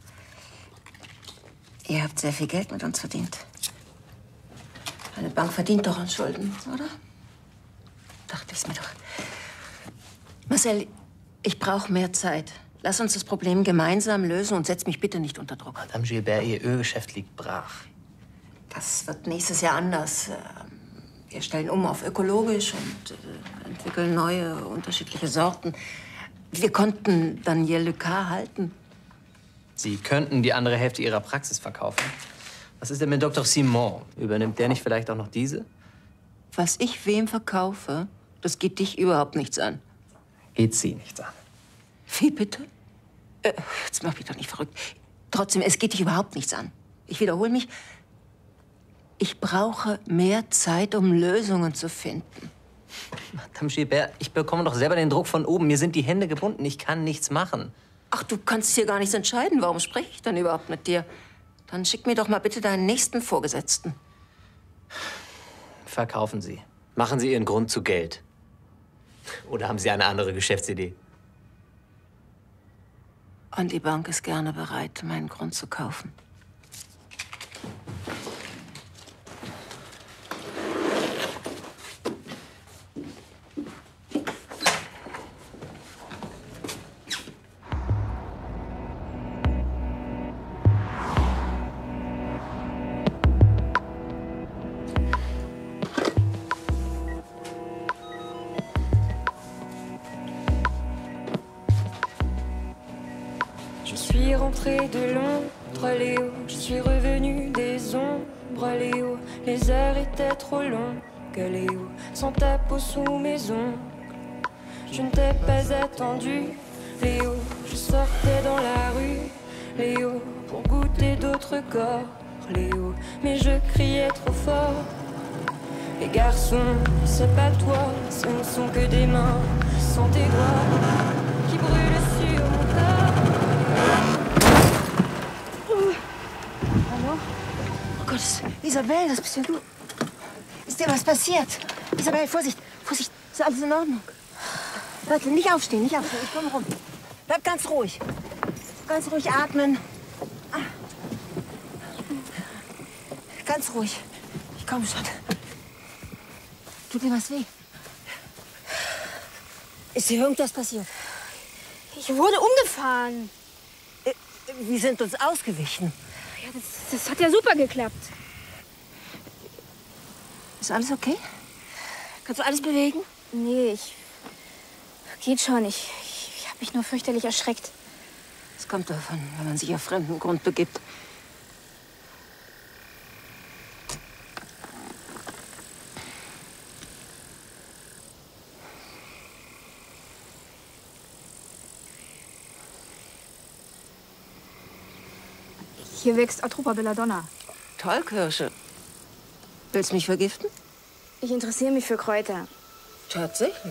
Ihr habt sehr viel Geld mit uns verdient. Eine Bank verdient doch an Schulden, oder? Dachte ich's mir doch. Marcel, ich brauche mehr Zeit. Lass uns das Problem gemeinsam lösen und setz mich bitte nicht unter Druck. Madame Gilbert, Ihr Ölgeschäft liegt brach. Das wird nächstes Jahr anders. Wir stellen um auf ökologisch und äh, entwickeln neue, unterschiedliche Sorten. Wir konnten Daniel Lucas halten. Sie könnten die andere Hälfte Ihrer Praxis verkaufen. Was ist denn mit Doktor Simon? Übernimmt der nicht vielleicht auch noch diese? Was ich wem verkaufe, das geht dich überhaupt nichts an. Geht Sie nichts an. Wie bitte? Äh, jetzt mach mich doch nicht verrückt. Trotzdem, es geht dich überhaupt nichts an. Ich wiederhole mich. Ich brauche mehr Zeit, um Lösungen zu finden. Madame Gilbert, ich bekomme doch selber den Druck von oben. Mir sind die Hände gebunden. Ich kann nichts machen. Ach, du kannst hier gar nichts entscheiden. Warum spreche ich dann überhaupt mit dir? Dann schick mir doch mal bitte deinen nächsten Vorgesetzten. Verkaufen Sie. Machen Sie Ihren Grund zu Geld. Oder haben Sie eine andere Geschäftsidee? Und die Bank ist gerne bereit, meinen Grund zu kaufen. Je suis rentrée de Londres, Léo. Je suis revenue des ombres, Léo. Les heures étaient trop longues, Léo. Sans ta peau sous mes ongles. je ne t'ai pas attendu. Léo, je sortais dans la rue. Léo, pour goûter d'autres corps. Léo, mais je criais trop fort. Les garçons, c'est pas toi, ce ne sont que des mains sans tes doigts qui brûlent sur mon corps. Hallo? Oh Gott, Isabel, das bist ja du. Ist dir was passiert? Isabel, Vorsicht, Vorsicht, ist alles in Ordnung? Warte, nicht aufstehen, nicht aufstehen, ich komme rum. Bleib ganz ruhig. Ganz ruhig atmen. Ganz ruhig. Ich komme schon. Tut dir was weh? Ist dir irgendwas passiert? Ich wurde umgefahren. Äh, Wir sind uns ausgewichen. Ja, das, das hat ja super geklappt. Ist alles okay? Kannst du alles bewegen? Nee, ich... Geht schon. Ich, ich, ich habe mich nur fürchterlich erschreckt. Es kommt davon, wenn man sich auf fremden Grund begibt. Hier wächst Atropa belladonna. Toll, Kirsche. Willst du mich vergiften? Ich interessiere mich für Kräuter. Tatsächlich?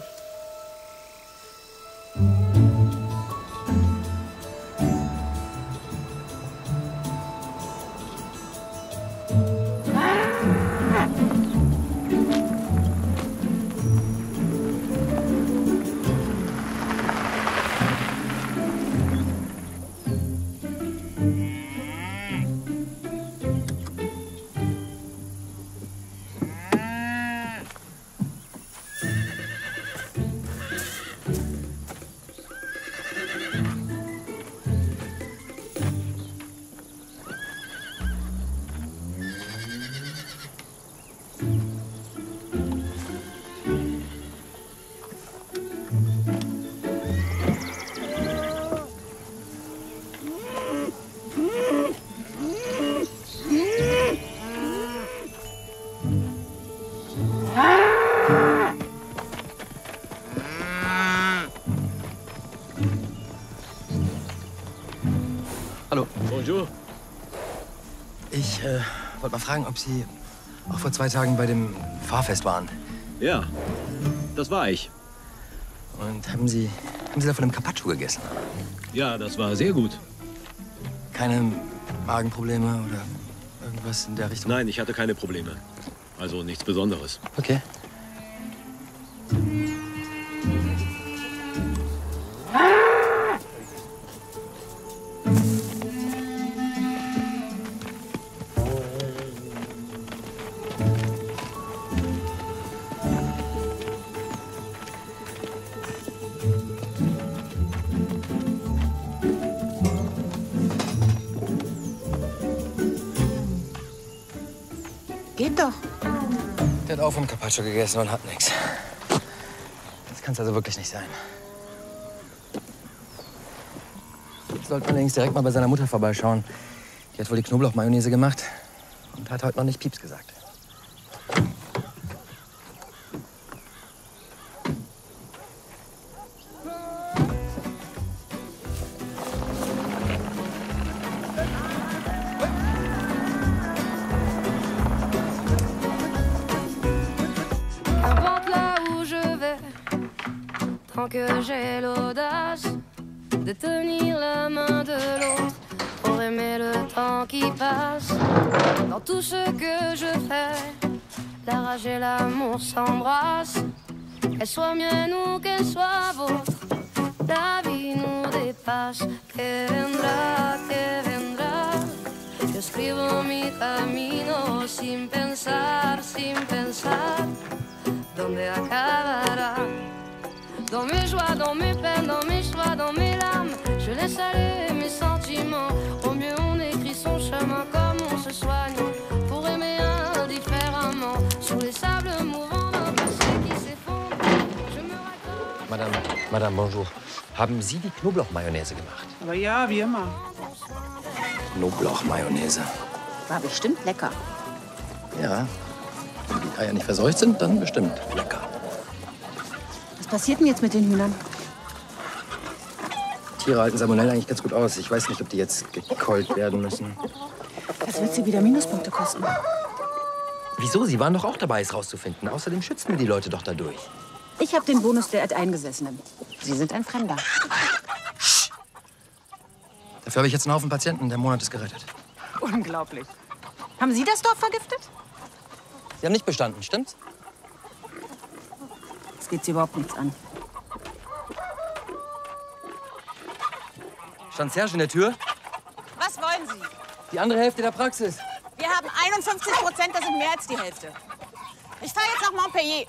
Hallo. Bonjour. Ich äh, wollte mal fragen, ob Sie auch vor zwei Tagen bei dem Fahrfest waren. Ja, das war ich. Und haben Sie, haben Sie da von dem Carpaccio gegessen? Ja, das war sehr gut. Keine Magenprobleme oder irgendwas in der Richtung? Nein, ich hatte keine Probleme. Also nichts Besonderes. Okay. Geht doch. Der hat auch vom Carpaccio gegessen und hat nichts. Das kann es also wirklich nicht sein. Jetzt sollte man allerdings direkt mal bei seiner Mutter vorbeischauen. Die hat wohl die Knoblauchmayonnaise gemacht und hat heute noch nicht Pieps gesagt. Qu'importe là où je vais, tant que j'ai l'audace de tenir la main de l'autre pour aimer le temps qui passe. Dans tout ce que je fais, la rage et l'amour s'embrassent. Qu'elle soit mienne ou qu'elle soit vôtre, la vie nous dépasse. Que vendrá, que vendrá. Yo escribo mi camino sin pensar, sin pensar dónde acabará. Dans mes joies, dans mes peines, dans mes choix, dans mes larmes, je laisse aller mes sentiments. Au mieux on écrit son chemin comme on se soigne pour aimer indifféremment. Sur les sables mouvants d'un passé qui s'effondre, je me raccroche. Madame, Madame, bonjour. Haben Sie die Knoblauchmayonnaise gemacht? Aber ja, wie immer. Knoblauchmayonnaise. War bestimmt lecker. Ja. Wenn die Eier nicht verseucht sind, dann bestimmt lecker. Was passiert denn jetzt mit den Hühnern? Tiere halten Salmonella eigentlich ganz gut aus. Ich weiß nicht, ob die jetzt gekeult werden müssen. Das wird sie wieder Minuspunkte kosten. Wieso? Sie waren doch auch dabei, es rauszufinden. Außerdem schützen wir die Leute doch dadurch. Ich habe den Bonus der Alteingesessenen. Sie sind ein Fremder. Dafür habe ich jetzt einen Haufen Patienten. Der Monat ist gerettet. Unglaublich. Haben Sie das Dorf vergiftet? Sie haben nicht bestanden, stimmt's? Das geht Sie überhaupt nichts an. Stand Serge in der Tür? Was wollen Sie? Die andere Hälfte der Praxis. Wir haben einundfünfzig Prozent, das sind mehr als die Hälfte. Ich fahre jetzt nach Montpellier.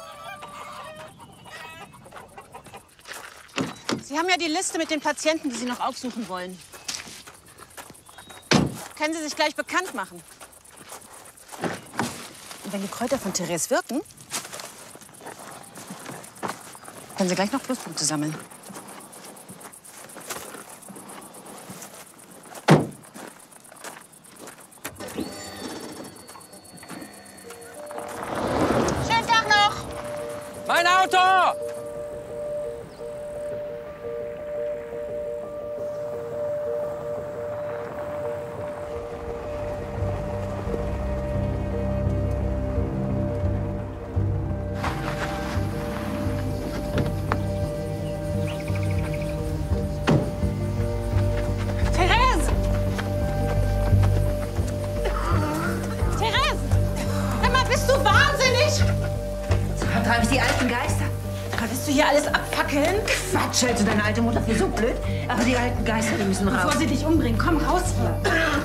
Sie haben ja die Liste mit den Patienten, die Sie noch aufsuchen wollen. Können Sie sich gleich bekannt machen? Und wenn die Kräuter von Therese wirken, können Sie gleich noch Pluspunkte sammeln. Schönen Tag noch! Mein Auto! Vertreibe ich die alten Geister? Willst du hier alles abfackeln? Quatsch, hältst du deine alte Mutter für so blöd? Aber die alten Geister, die müssen raus. Bevor sie dich umbringen, komm raus hier.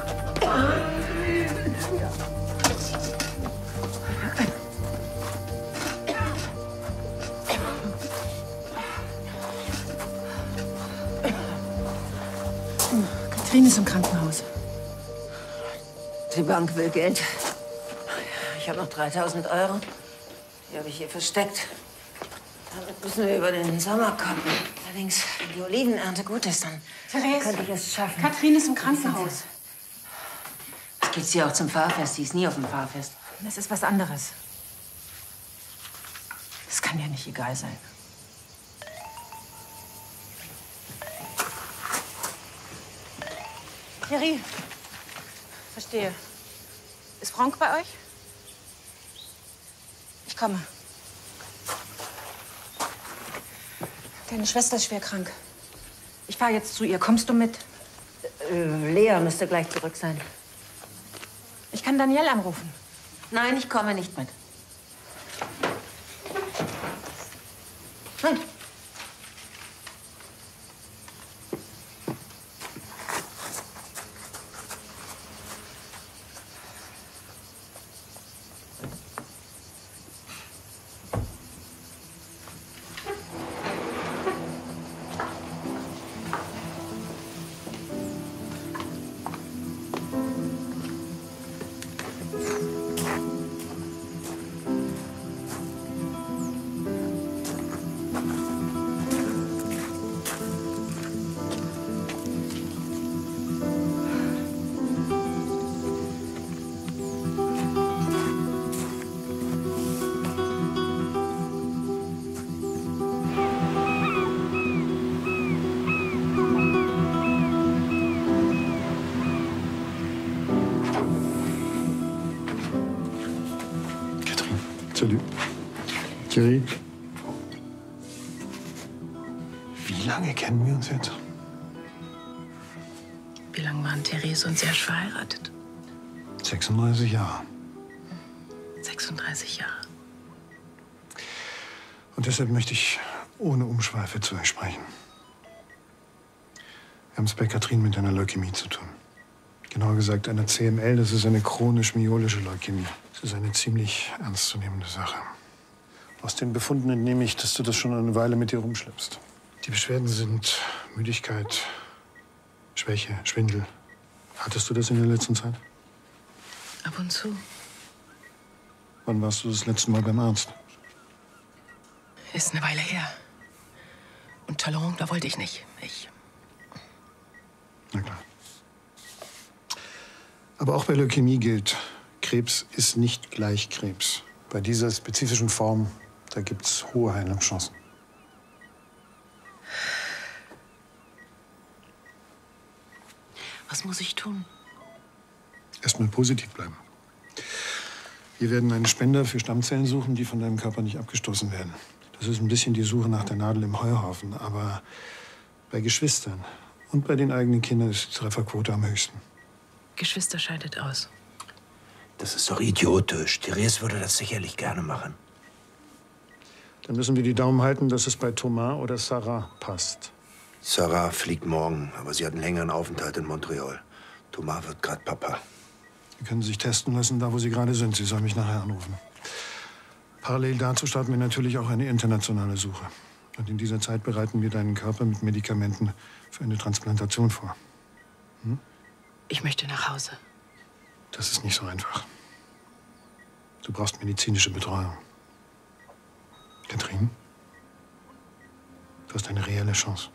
Katrin ist im Krankenhaus. Die Bank will Geld. Ich habe noch dreitausend Euro. Die habe ich hier versteckt. Damit müssen wir über den Sommer kommen. Allerdings, wenn die Olivenernte gut ist, dann Therese, könnte ich es schaffen. Katrin ist im Krankenhaus. Jetzt geht sie auch zum Pfarrfest. Sie ist nie auf dem Pfarrfest. Das ist was anderes. Das kann ja nicht egal sein. Thierry, verstehe. Ist Franck bei euch? Ich komme. Deine Schwester ist schwer krank. Ich fahre jetzt zu ihr. Kommst du mit? Äh, Lea müsste gleich zurück sein. Ich kann Danielle anrufen. Nein, ich komme nicht mit. Nein. Salut. Thierry. Wie lange kennen wir uns jetzt? Wie lange waren Therese und Serge verheiratet? sechsunddreißig Jahre. sechsunddreißig Jahre. Und deshalb möchte ich ohne Umschweife zu euch sprechen. Wir haben es bei Katrin mit einer Leukämie zu tun. Genauer gesagt einer C M L, das ist eine chronisch-myelische Leukämie. Das ist eine ziemlich ernstzunehmende Sache. Aus den Befunden entnehme ich, dass du das schon eine Weile mit dir rumschleppst. Die Beschwerden sind Müdigkeit, Schwäche, Schwindel. Hattest du das in der letzten Zeit? Ab und zu. Wann warst du das letzte Mal beim Arzt? Ist eine Weile her. Und Talon, da wollte ich nicht. Ich. Na klar. Aber auch bei Leukämie gilt, Krebs ist nicht gleich Krebs. Bei dieser spezifischen Form, da gibt's hohe Heilungschancen. Was muss ich tun? Erstmal positiv bleiben. Wir werden einen Spender für Stammzellen suchen, die von deinem Körper nicht abgestoßen werden. Das ist ein bisschen die Suche nach der Nadel im Heuhaufen. Aber bei Geschwistern und bei den eigenen Kindern ist die Trefferquote am höchsten. Geschwister scheidet aus. Das ist doch idiotisch. Therese würde das sicherlich gerne machen. Dann müssen wir die Daumen halten, dass es bei Thomas oder Sarah passt. Sarah fliegt morgen, aber sie hat einen längeren Aufenthalt in Montreal. Thomas wird gerade Papa. Sie können sich testen lassen, da wo Sie gerade sind. Sie sollen mich nachher anrufen. Parallel dazu starten wir natürlich auch eine internationale Suche. Und in dieser Zeit bereiten wir deinen Körper mit Medikamenten für eine Transplantation vor. Hm? Ich möchte nach Hause. Das ist nicht so einfach. Du brauchst medizinische Betreuung. Katrin, du hast eine reelle Chance.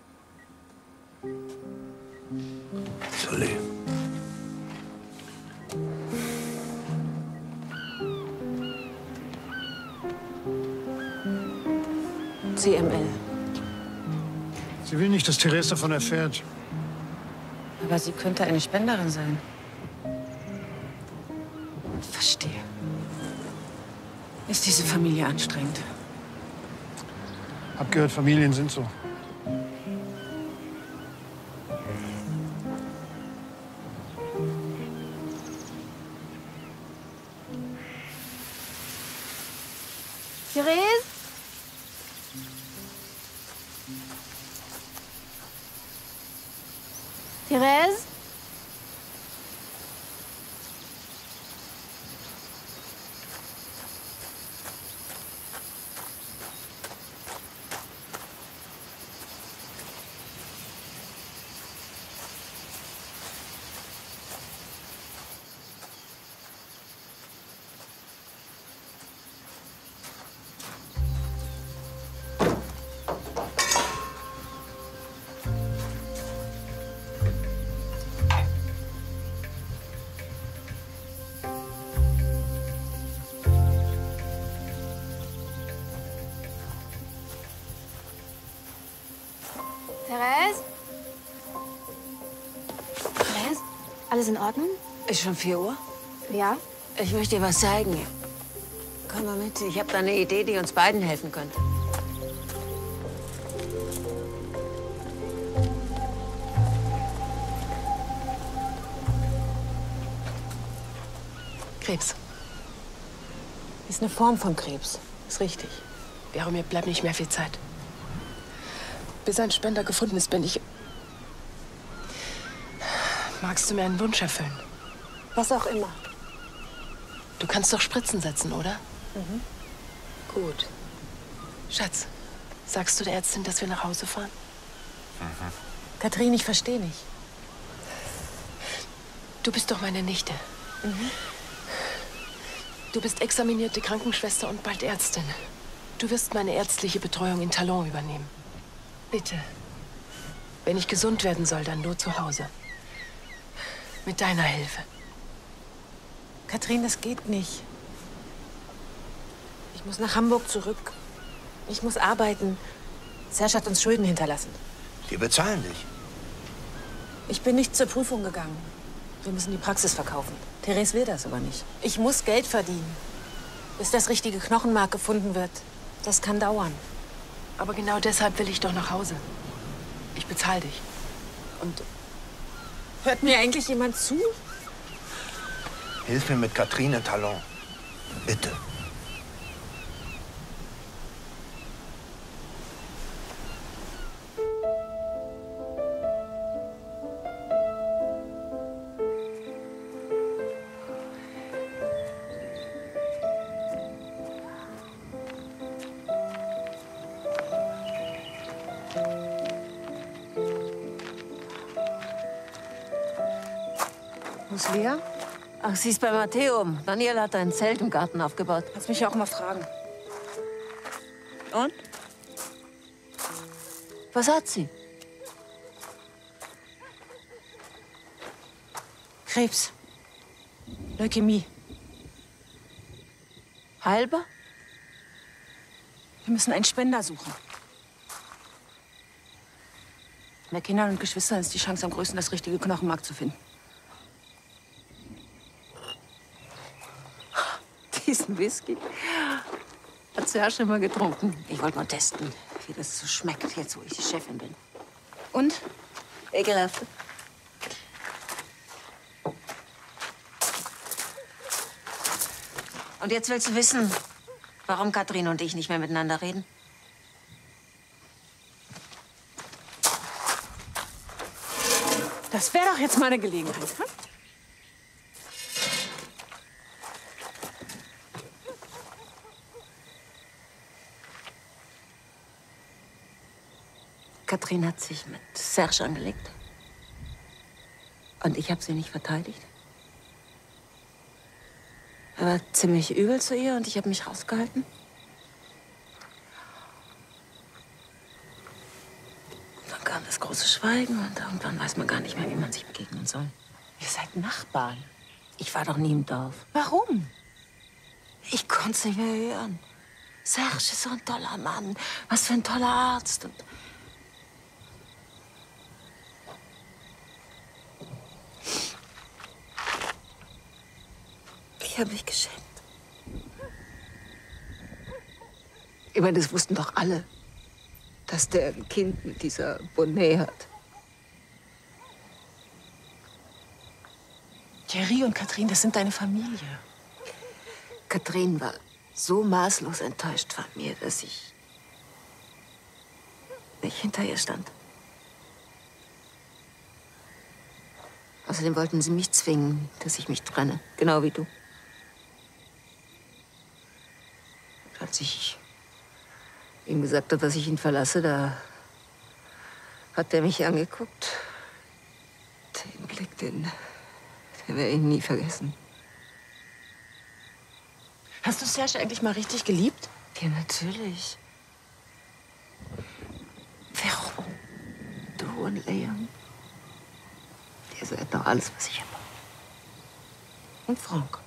Solé. C M L. Sie will nicht, dass Therese davon erfährt. Aber sie könnte eine Spenderin sein. Verstehe. Ist diese Familie anstrengend? Hab gehört, Familien sind so. Therese? Therese? Therese? Therese? Alles in Ordnung? Ist schon vier Uhr? Ja. Ich möchte dir was zeigen. Komm mal mit. Ich habe da eine Idee, die uns beiden helfen könnte. Krebs. Ist eine Form von Krebs. Ist richtig. Vero, mir bleibt nicht mehr viel Zeit. Bis ein Spender gefunden ist, bin ich... Magst du mir einen Wunsch erfüllen? Was auch immer. Du kannst doch Spritzen setzen, oder? Mhm. Gut. Schatz, sagst du der Ärztin, dass wir nach Hause fahren? Mhm. Katrin, ich verstehe nicht. Du bist doch meine Nichte. Mhm. Du bist examinierte Krankenschwester und bald Ärztin. Du wirst meine ärztliche Betreuung in Talon übernehmen. Bitte. Wenn ich gesund werden soll, dann nur zu Hause. Mit deiner Hilfe. Katrin, das geht nicht. Ich muss nach Hamburg zurück. Ich muss arbeiten. Serge hat uns Schulden hinterlassen. Wir bezahlen dich. Ich bin nicht zur Prüfung gegangen. Wir müssen die Praxis verkaufen. Therese will das aber nicht. Ich muss Geld verdienen. Bis das richtige Knochenmark gefunden wird. Das kann dauern. Aber genau deshalb will ich doch nach Hause. Ich bezahle dich. Und hört mir eigentlich jemand zu? Hilf mir mit Katrin in Talon. Bitte. Wo ist Lea? Ach, sie ist bei Matthäum. Daniel hat ein Zelt im Garten aufgebaut. Kannst mich ja auch mal fragen. Und? Was hat sie? Krebs. Leukämie. Heilbar? Wir müssen einen Spender suchen. Bei Kindern und Geschwistern ist die Chance am größten, das richtige Knochenmark zu finden. Diesen Whisky hat Serge schon mal getrunken. Ich wollte mal testen, wie das so schmeckt, jetzt wo ich die Chefin bin. Und? Ekelhaft. Und jetzt willst du wissen, warum Katrin und ich nicht mehr miteinander reden? Das wäre doch jetzt mal eine Gelegenheit, hm? Katrin hat sich mit Serge angelegt. Und ich habe sie nicht verteidigt. Er war ziemlich übel zu ihr und ich habe mich rausgehalten. Dann kam das große Schweigen und irgendwann weiß man gar nicht mehr, wie man sich begegnen soll. Ihr seid Nachbarn. Ich war doch nie im Dorf. Warum? Ich konnte es nicht mehr hören. Serge ist so ein toller Mann. Was für ein toller Arzt. Und ich habe mich geschämt. Ich meine, das wussten doch alle, dass der ein Kind mit dieser Bonnet hat. Thierry und Katrin, das sind deine Familie. Katrin war so maßlos enttäuscht von mir, dass ich nicht hinter ihr stand. Außerdem wollten sie mich zwingen, dass ich mich trenne, genau wie du. Als ich ihm gesagt habe, dass ich ihn verlasse, da hat er mich angeguckt. Den Blick, den, den werde ich nie vergessen. Hast du Serge eigentlich mal richtig geliebt? Ja, natürlich. Vero, du und Leon. Ihr seid doch alles, was ich habe. Und Frank.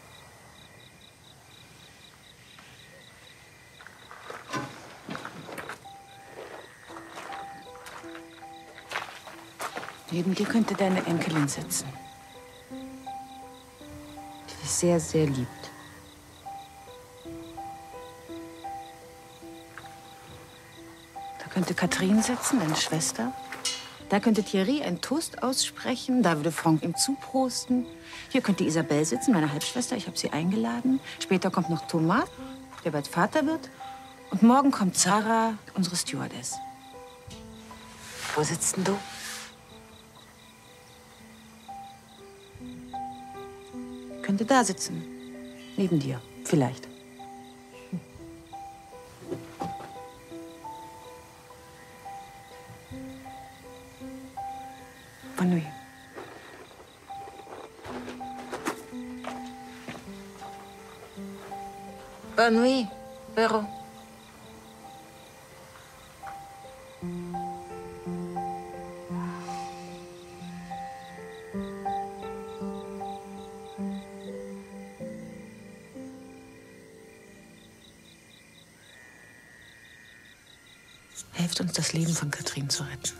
Neben dir könnte deine Enkelin sitzen, die dich sehr, sehr liebt. Da könnte Katrin sitzen, deine Schwester. Da könnte Thierry einen Toast aussprechen, da würde Frank ihm zuprosten. Hier könnte Isabelle sitzen, meine Halbschwester, ich habe sie eingeladen. Später kommt noch Thomas, der bald Vater wird. Und morgen kommt Sarah, unsere Stewardess. Wo sitzt denn du? Könnte da sitzen. Neben dir. Vielleicht. Bonne nuit. Bonne nuit, Vero. Helft uns, das Leben von Katrin zu retten.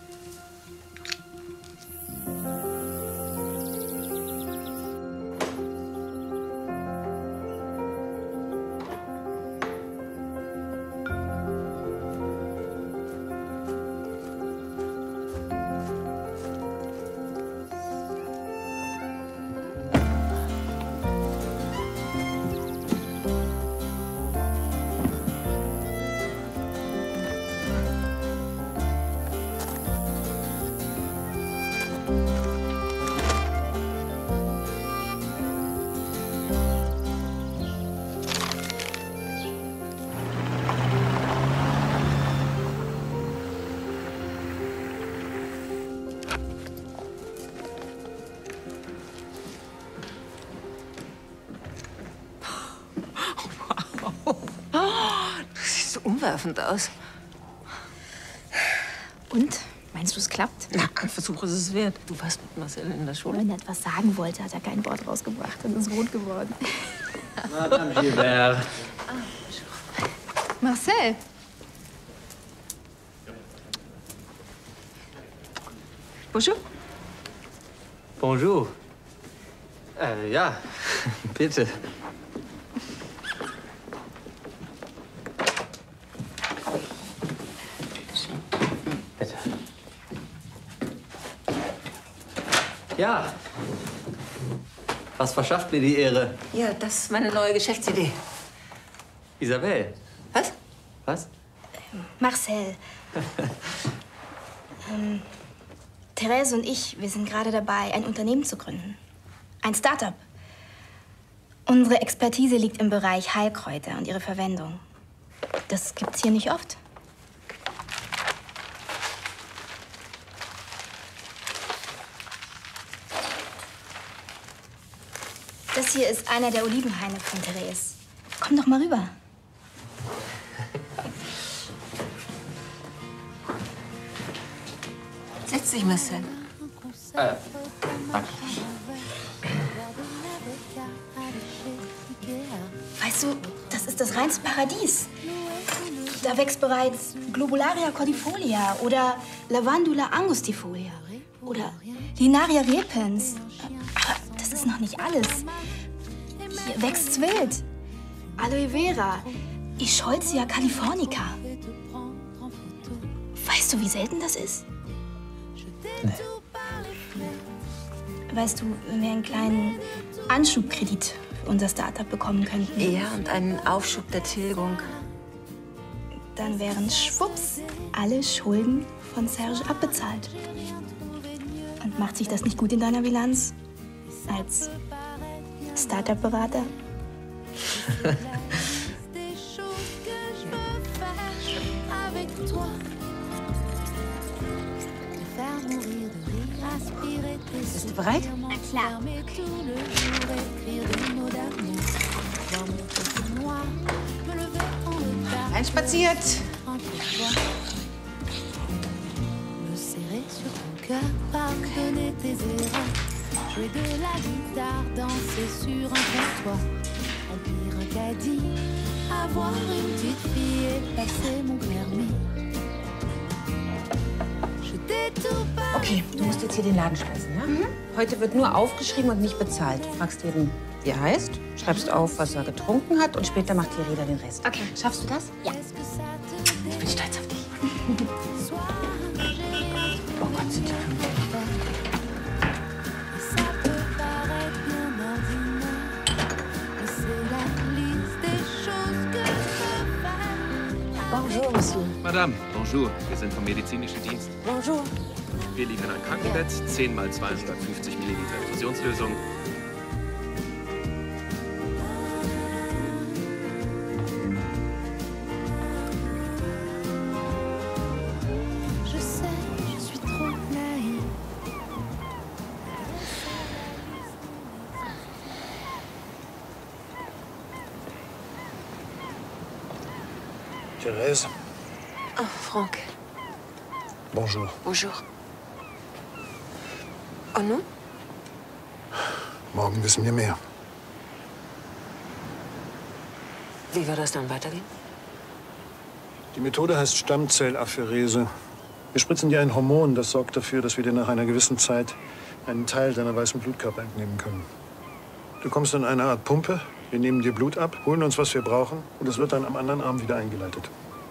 Umwerfend aus. Und? Meinst du, es klappt? Na, ein Versuch ist es wert. Du warst mit Marcel in der Schule. Wenn er etwas sagen wollte, hat er kein Wort rausgebracht und ist rot geworden. Madame Gilbert. Marcel! Bonjour. Bonjour. Äh, ja, bitte. Bitte. Ja. Was verschafft mir die Ehre? Ja, das ist meine neue Geschäftsidee. Isabel. Was? Was? Marcel. ähm, Therese und ich, wir sind gerade dabei, ein Unternehmen zu gründen. Ein Start-up. Unsere Expertise liegt im Bereich Heilkräuter und ihre Verwendung. Das gibt's hier nicht oft. Das hier ist einer der Olivenhaine von Therese. Komm doch mal rüber. Setz dich, Marcel. Äh, danke. Weißt du, das ist das reinste Paradies. Da wächst bereits Globularia cordifolia oder Lavandula angustifolia oder Linaria repens. Aber das ist noch nicht alles. Hier wächst's wild. Aloe vera, Ischolzia californica. Weißt du, wie selten das ist? Nee. Weißt du, wenn wir einen kleinen Anschubkredit für unser Startup bekommen könnten? Ja, und einen Aufschub der Tilgung. Dann wären schwupps alle Schulden von Serge abbezahlt. Und macht sich das nicht gut in deiner Bilanz? Als Startup-Berater? Bist du bereit? Na klar. Einspaziert. Jouer de la guitare, danser sur un comptoir, remplir un caddie, avoir une petite fille et passer mon permis. Okay, du musst jetzt hier den Laden schließen, ja? Mhm. Heute wird nur aufgeschrieben und nicht bezahlt. Du fragst jeden, wie er heißt, schreibst auf, was er getrunken hat und später macht die Reda den Rest. Okay. Schaffst du das? Ja. Ich bin stolz auf dich. Oh Gott, sind die pünktlich. Bonjour, Monsieur. Madame, bonjour. Wir sind vom medizinischen Dienst. Bonjour. Wir liefern ein Krankenbett, zehn mal zweihundertfünfzig Milliliter Infusionslösung. Je sais, je suis trop naïve. Therese, Oh, Franck. bonjour. Bonjour. Und nun? Morgen wissen wir mehr. Wie wird das dann weitergehen? Die Methode heißt Stammzellapherese. Wir spritzen dir ein Hormon, das sorgt dafür, dass wir dir nach einer gewissen Zeit einen Teil deiner weißen Blutkörper entnehmen können. Du kommst in eine Art Pumpe, wir nehmen dir Blut ab, holen uns, was wir brauchen, und es wird dann am anderen Arm wieder eingeleitet.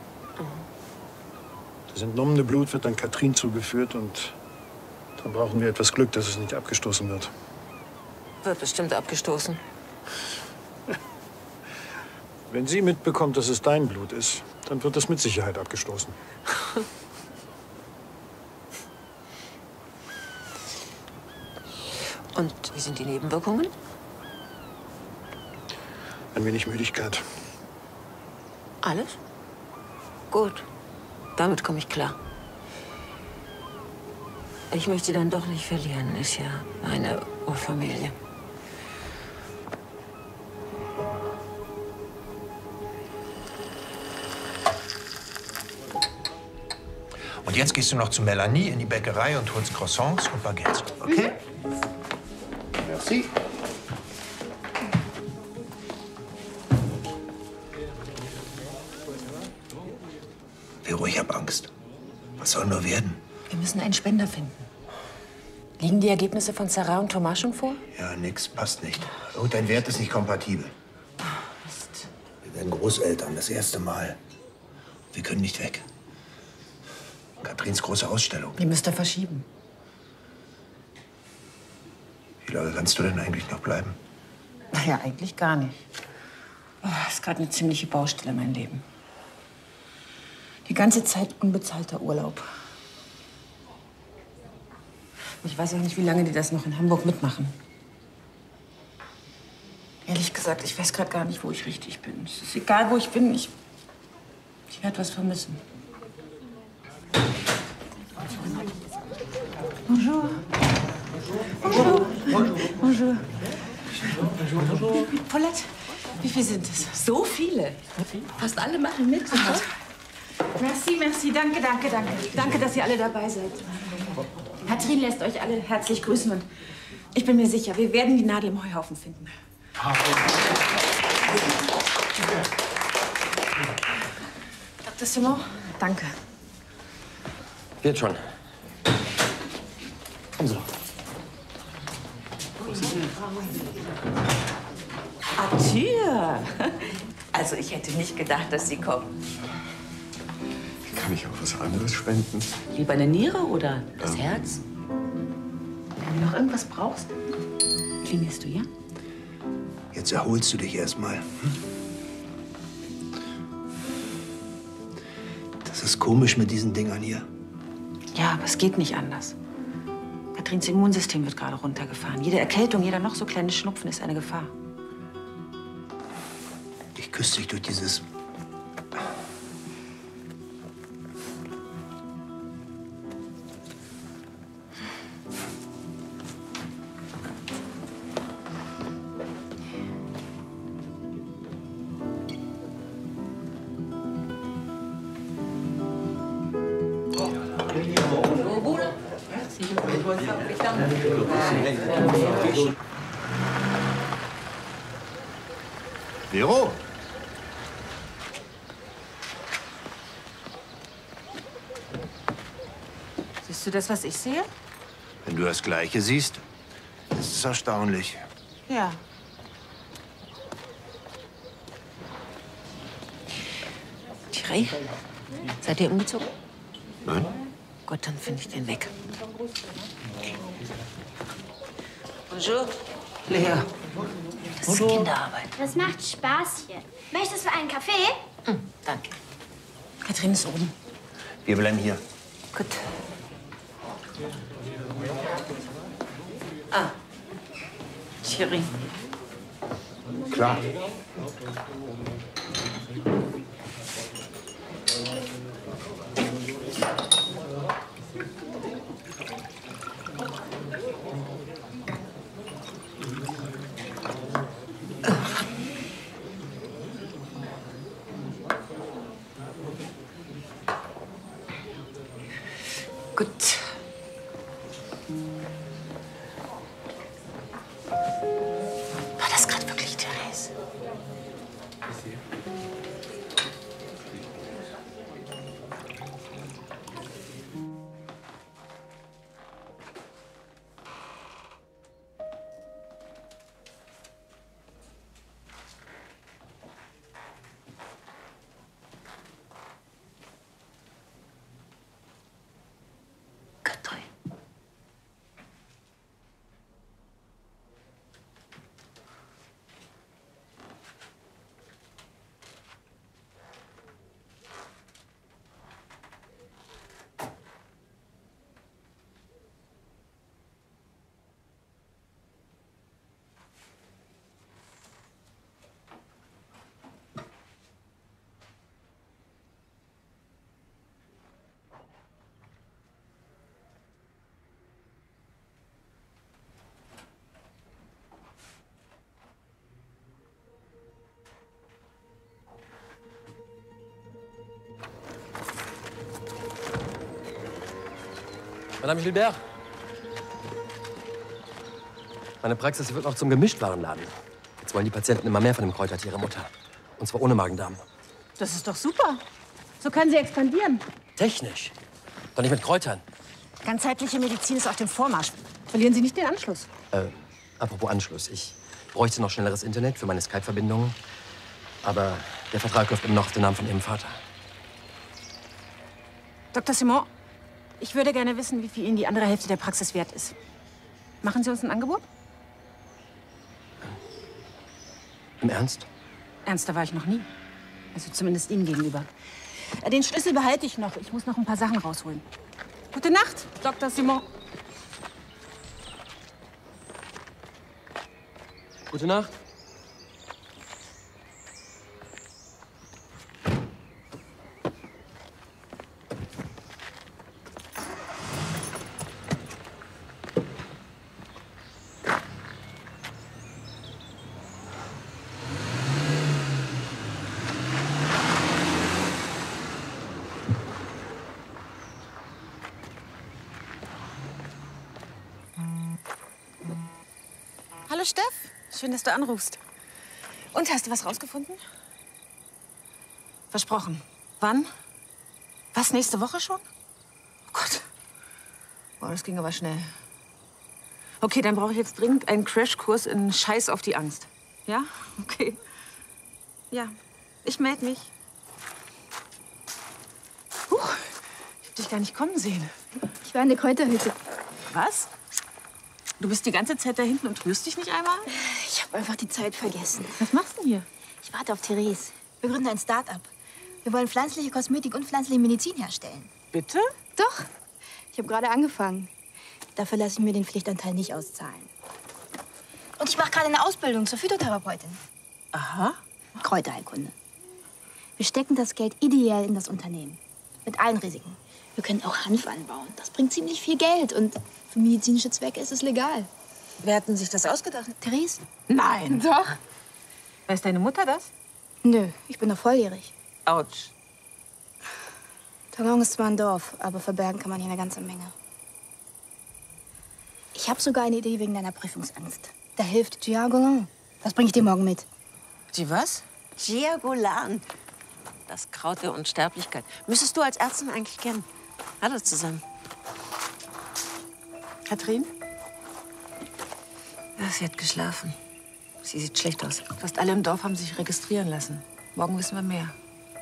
Das entnommene Blut wird dann Katrin zugeführt und dann brauchen wir etwas Glück, dass es nicht abgestoßen wird. Wird bestimmt abgestoßen. Wenn sie mitbekommt, dass es dein Blut ist, dann wird es mit Sicherheit abgestoßen. Und wie sind die Nebenwirkungen? Ein wenig Müdigkeit. Alles? Gut. Damit komme ich klar. Ich möchte sie dann doch nicht verlieren. Ist ja meine Urfamilie. Und jetzt gehst du noch zu Melanie in die Bäckerei und holst Croissants und Baguettes. Okay? Merci. Vero, ich hab Angst. Was soll nur werden? Wir müssen einen Spender finden. Liegen die Ergebnisse von Sarah und Thomas schon vor? Ja, nix, passt nicht. Oh, dein Wert ist nicht kompatibel. Mist. Wir werden Großeltern, das erste Mal. Wir können nicht weg. Katrins große Ausstellung. Die müsst ihr verschieben. Wie lange kannst du denn eigentlich noch bleiben? Naja, eigentlich gar nicht. Oh, ist gerade eine ziemliche Baustelle, mein Leben. Die ganze Zeit unbezahlter Urlaub. Ich weiß auch nicht, wie lange die das noch in Hamburg mitmachen. Ehrlich gesagt, ich weiß gerade gar nicht, wo ich richtig bin. Es ist egal, wo ich bin. Ich, ich werde was vermissen. Bonjour. Bonjour. Bonjour. Bonjour. Bonjour. Paulette, wie viele sind es? So viele. Fast alle machen mit. Merci, merci. Danke, danke, danke. Danke, dass ihr alle dabei seid. Katrin lässt euch alle herzlich grüßen und ich bin mir sicher, wir werden die Nadel im Heuhaufen finden. Doktor Simon, danke. Wird schon. Kommen Sie doch. Arthur! Also ich hätte nicht gedacht, dass Sie kommen. Kann ich auch was anderes spenden? Lieber eine Niere oder das Herz? Wenn du noch irgendwas brauchst, klingelst du, ja? Jetzt erholst du dich erstmal. Hm? Das ist komisch mit diesen Dingern hier. Ja, aber es geht nicht anders. Katrins Immunsystem wird gerade runtergefahren. Jede Erkältung, jeder noch so kleine Schnupfen ist eine Gefahr. Ich küsse dich durch dieses... Vero? Siehst du das, was ich sehe? Wenn du das Gleiche siehst, ist es erstaunlich. Ja. Thierry, seid ihr umgezogen? Nein. Gut, dann finde ich den weg. Bonjour. Lea. Das ist Kinderarbeit. Das macht Spaß hier. Möchtest du einen Kaffee? Hm, danke. Katrin ist oben. Wir bleiben hier. Gut. Ah, Thierry. Klar. Gut. War das gerade wirklich Therese? Madame Gilbert. Meine Praxis wird noch zum Gemischtwarenladen. Jetzt wollen die Patienten immer mehr von dem Kräutertee ihrer Mutter. Und zwar ohne Magen-Darm. Das ist doch super. So können Sie expandieren. Technisch. Doch nicht mit Kräutern. Ganzheitliche Medizin ist auf dem Vormarsch. Verlieren Sie nicht den Anschluss. Äh, apropos Anschluss. Ich bräuchte noch schnelleres Internet für meine Skype-Verbindung. Aber der Vertrag läuft immer noch auf den Namen von Ihrem Vater. Doktor Simon, ich würde gerne wissen, wie viel Ihnen die andere Hälfte der Praxis wert ist. Machen Sie uns ein Angebot? Im Ernst? Ernster war ich noch nie. Also zumindest Ihnen gegenüber. Äh, Den Schlüssel behalte ich noch. Ich muss noch ein paar Sachen rausholen. Gute Nacht, Doktor Simon. Gute Nacht. Hallo Steff, schön, dass du anrufst. Und, hast du was rausgefunden? Versprochen. Wann? Was, nächste Woche schon? Oh Gott. Boah, das ging aber schnell. Okay, dann brauche ich jetzt dringend einen Crashkurs in Scheiß auf die Angst. Ja? Okay. Ja, ich melde mich. Puh, ich hab dich gar nicht kommen sehen. Ich war in der Kräuterhütte. Was? Du bist die ganze Zeit da hinten und rührst dich nicht einmal? Ich habe einfach die Zeit vergessen. Was machst du denn hier? Ich warte auf Therese. Wir gründen ein Start-up. Wir wollen pflanzliche Kosmetik und pflanzliche Medizin herstellen. Bitte? Doch. Ich habe gerade angefangen. Dafür lasse ich mir den Pflichtanteil nicht auszahlen. Und ich mache gerade eine Ausbildung zur Phytotherapeutin. Aha. Kräuterheilkunde. Wir stecken das Geld ideell in das Unternehmen. Mit allen Risiken. Wir können auch Hanf anbauen. Das bringt ziemlich viel Geld. Und für medizinische Zwecke ist es legal. Wer hat denn sich das ausgedacht? Therese. Nein. Doch. Weiß deine Mutter das? Nö, ich bin noch volljährig. Autsch. Talon ist zwar ein Dorf, aber verbergen kann man hier eine ganze Menge. Ich habe sogar eine Idee wegen deiner Prüfungsangst. Da hilft Giagolan. Das bringe ich dir morgen mit. Die was? Giagolan. Das Kraut der Unsterblichkeit. Müsstest du als Ärztin eigentlich kennen. Alle zusammen. Katrin? Ja, sie hat geschlafen. Sie sieht schlecht aus. Fast alle im Dorf haben sich registrieren lassen. Morgen wissen wir mehr.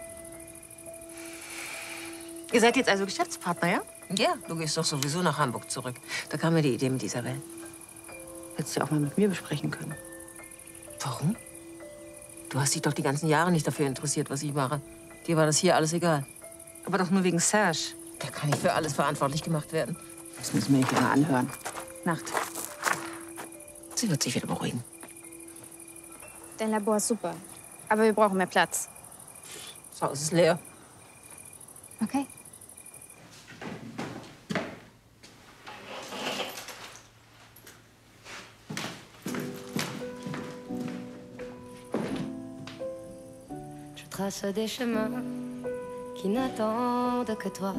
Ihr seid jetzt also Geschäftspartner, ja? Ja, du gehst doch sowieso nach Hamburg zurück. Da kam mir die Idee mit Isabel. Hättest du ja auch mal mit mir besprechen können. Warum? Du hast dich doch die ganzen Jahre nicht dafür interessiert, was ich mache. Dir war das hier alles egal. Aber doch nur wegen Serge. Der kann nicht für alles verantwortlich gemacht werden. Das müssen wir nicht mehr anhören. Nacht. Sie wird sich wieder beruhigen. Dein Labor ist super. Aber wir brauchen mehr Platz. Das Haus ist leer. Okay. Je trace des chemins qui n'attendent que toi.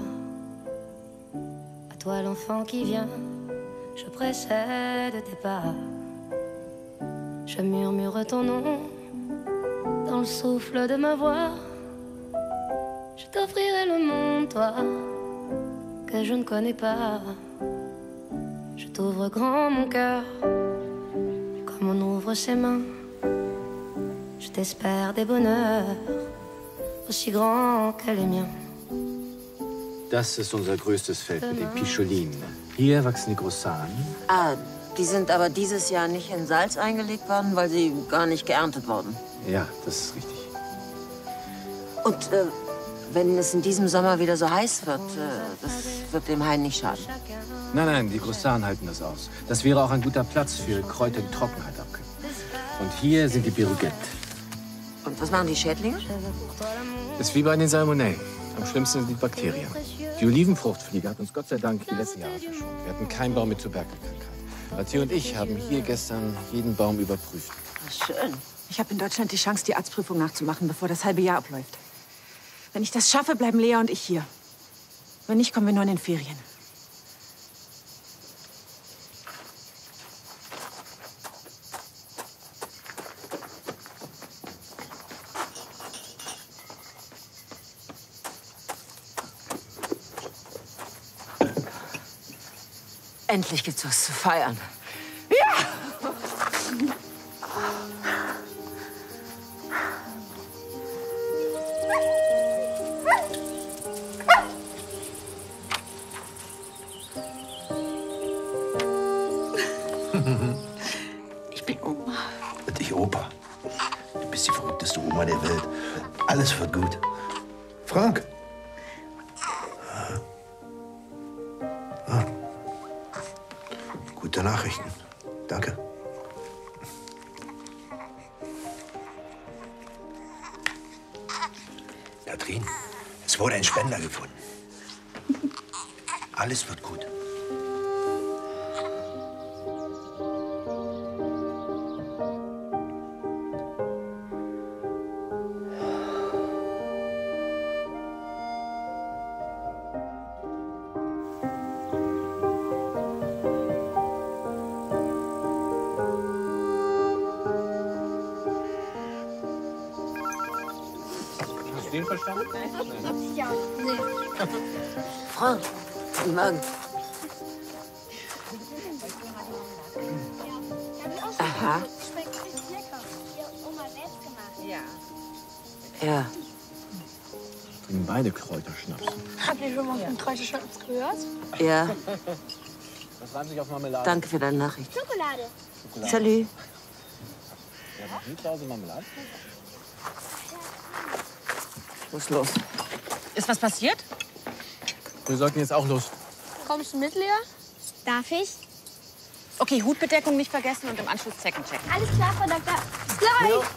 À toi l'enfant qui vient, je précède tes pas. Je murmure ton nom dans le souffle de ma voix. Je t'offrirai le monde, toi, que je ne connais pas. Je t'ouvre grand mon cœur, comme on ouvre ses mains. Je t'espère des bonheurs aussi grands que les miens. Das ist unser größtes Feld mit den Picholinen. Hier wachsen die Grossanen. Ah, die sind aber dieses Jahr nicht in Salz eingelegt worden, weil sie gar nicht geerntet wurden. Ja, das ist richtig. Und äh, wenn es in diesem Sommer wieder so heiß wird, äh, das wird dem Hain nicht schaden. Nein, nein, die Grossanen halten das aus. Das wäre auch ein guter Platz für Kräuter, die Trockenheit abkönnen. Und hier sind die Birugette. Und was machen die Schädlinge? Ist wie bei den Salmonellen. Am schlimmsten sind die Bakterien. Die Olivenfruchtfliege hat uns Gott sei Dank die letzten Jahre verschont. Wir hatten keinen Baum mit Tuberkelkrankheit. Mathieu und ich haben hier gestern jeden Baum überprüft. Schön. Ich habe in Deutschland die Chance, die Arztprüfung nachzumachen, bevor das halbe Jahr abläuft. Wenn ich das schaffe, bleiben Lea und ich hier. Wenn nicht, kommen wir nur in den Ferien. Endlich gibt's was zu feiern. Ja! Ich bin Oma. Und ich Opa. Du bist die verrückteste Oma der Welt. Alles wird gut. Frank. Ah. Gute Nachrichten. Danke. Katrin, es wurde ein Spender gefunden. Alles wird gut. Den verstanden? Ja, nee. Frank, guten Morgen. Aha. Ja. Trinken beide Kräuterschnaps. Habt ihr schon mal von Kräuterschnaps gehört? Ja. Das reimt sich auf Marmelade. Danke für deine Nachricht. Schokolade. Schokolade. Salut. Ja, noch nie zu Hause Marmelade? Ich muss los. Ist was passiert? Wir sollten jetzt auch los. Kommst du mit, Lea? Darf ich? Okay, Hutbedeckung nicht vergessen und im Anschluss Zeckencheck. Alles klar, Frau Doktor. Bis gleich. Ja.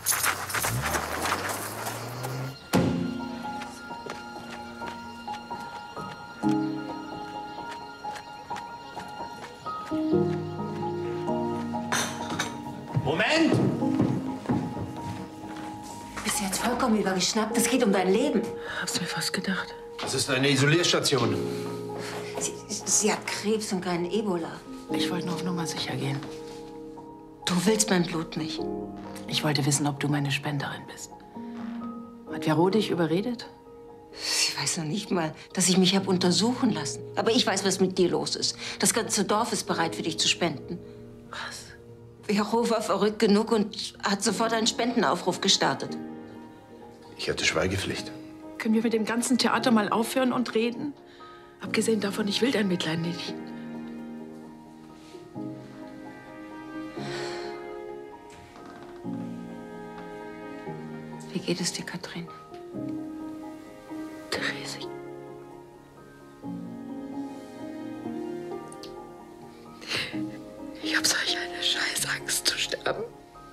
Moment! Du bist jetzt vollkommen übergeschnappt. Es geht um dein Leben. Hab's mir fast gedacht. Das ist eine Isolierstation. Sie, sie hat Krebs und keinen Ebola. Ich wollte nur auf Nummer sicher gehen. Du willst mein Blut nicht. Ich wollte wissen, ob du meine Spenderin bist. Hat Vero dich überredet? Sie weiß noch nicht mal, dass ich mich habe untersuchen lassen. Aber ich weiß, was mit dir los ist. Das ganze Dorf ist bereit, für dich zu spenden. Was? Vero war verrückt genug und hat sofort einen Spendenaufruf gestartet. Ich hatte Schweigepflicht. Können wir mit dem ganzen Theater mal aufhören und reden? Abgesehen davon, ich will dein Mitleid nicht. Wie geht es dir, Katrin? Therese. Ich hab solch eine Scheißangst zu sterben.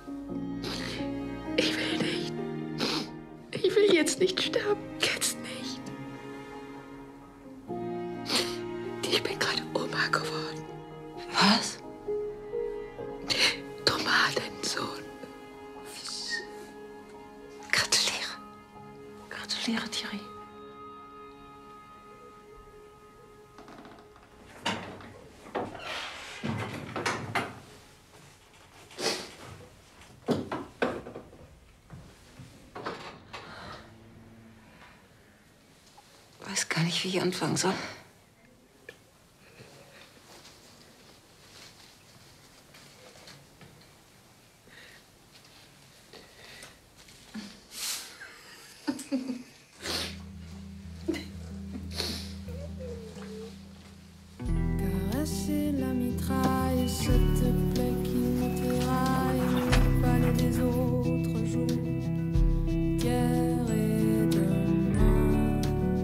Ich will nicht. Ich will jetzt nicht sterben. Jetzt nicht. Ich bin gerade Oma geworden. Was? Thomas hat einen Sohn. Gratuliere. Gratuliere, Thierry. Ich weiß gar nicht, wie ich anfangen soll. Caresser la mitraille, cette plaie qui me tiraille, le palais des autres jours, hier et demain.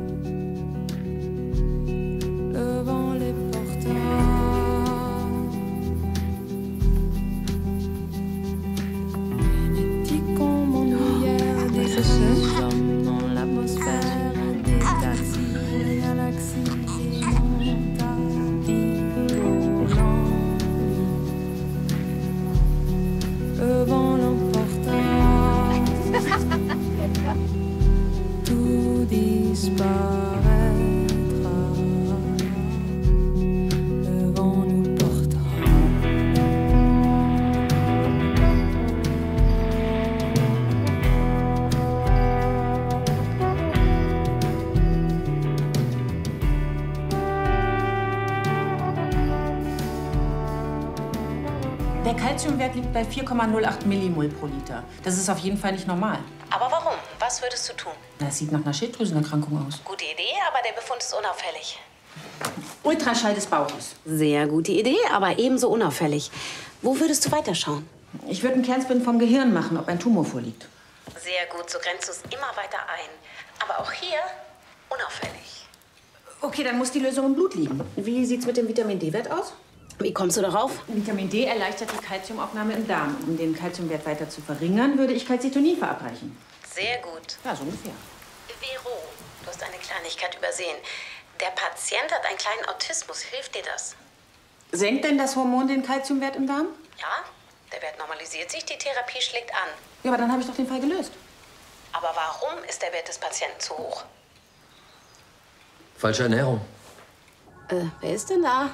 Le vent les portera. Frénétique comme m'ennuyait, des hommes dans l'atmosphère, des taxis, des galaxies, des le vent l'emportera, tout disparaîtra, le vent nous portera. Der Calciumwert liegt bei vier Komma null acht Millimol pro Liter. Das ist auf jeden Fall nicht normal. Aber warum? Was würdest du tun? Das sieht nach einer Schilddrüsenerkrankung aus. Gute Idee, aber der Befund ist unauffällig. Ultraschall des Bauches. Sehr gute Idee, aber ebenso unauffällig. Wo würdest du weiterschauen? Ich würde einen Kernspin vom Gehirn machen, ob ein Tumor vorliegt. Sehr gut, so grenzt du es immer weiter ein. Aber auch hier unauffällig. Okay, dann muss die Lösung im Blut liegen. Wie sieht's mit dem Vitamin D-Wert aus? Wie kommst du darauf? Vitamin D erleichtert die Kalziumaufnahme im Darm. Um den Kalziumwert weiter zu verringern, würde ich Calcitonin verabreichen. Sehr gut. Ja, so ungefähr. Vero, du hast eine Kleinigkeit übersehen. Der Patient hat einen kleinen Autismus. Hilft dir das? Senkt denn das Hormon den Kalziumwert im Darm? Ja, der Wert normalisiert sich, die Therapie schlägt an. Ja, aber dann habe ich doch den Fall gelöst. Aber warum ist der Wert des Patienten zu hoch? Falsche Ernährung. Äh, wer ist denn da?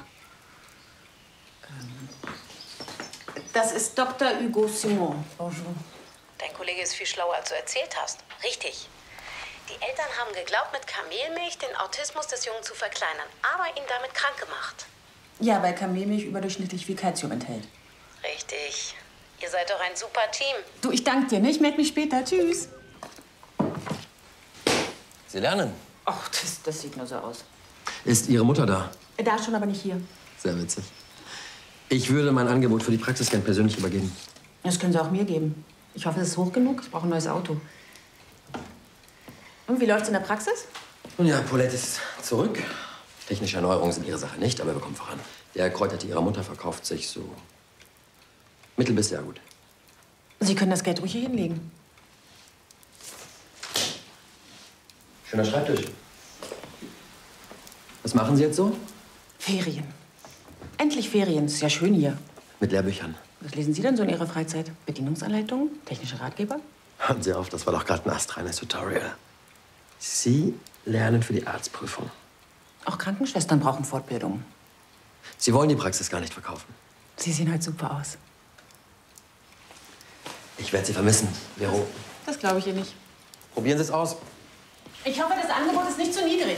Das ist Doktor Hugo Simon. Bonjour. Dein Kollege ist viel schlauer, als du erzählt hast. Richtig. Die Eltern haben geglaubt, mit Kamelmilch den Autismus des Jungen zu verkleinern, aber ihn damit krank gemacht. Ja, weil Kamelmilch überdurchschnittlich viel Kalzium enthält. Richtig. Ihr seid doch ein super Team. Du, ich danke dir, ne? Ich melde mich später. Tschüss. Sie lernen. Ach, das, das sieht nur so aus. Ist Ihre Mutter da? Da ist schon, aber nicht hier. Sehr witzig. Ich würde mein Angebot für die Praxis gern persönlich übergeben. Das können Sie auch mir geben. Ich hoffe, es ist hoch genug. Ich brauche ein neues Auto. Und wie läuft's in der Praxis? Nun ja, Paulette ist zurück. Technische Erneuerungen sind ihre Sache nicht, aber wir kommen voran. Der Kräutertee ihrer Mutter verkauft sich so mittel bis sehr gut. Sie können das Geld ruhig hier hinlegen. Schöner Schreibtisch. Was machen Sie jetzt so? Ferien. Endlich Ferien. Ist ja schön hier. Mit Lehrbüchern. Was lesen Sie denn so in Ihrer Freizeit? Bedienungsanleitungen? Technische Ratgeber? Hören Sie auf, das war doch gerade ein astreines Tutorial. Sie lernen für die Arztprüfung. Auch Krankenschwestern brauchen Fortbildung. Sie wollen die Praxis gar nicht verkaufen. Sie sehen halt super aus. Ich werde Sie vermissen, Vero. Das glaube ich ihr nicht. Probieren Sie es aus. Ich hoffe, das Angebot ist nicht zu niedrig.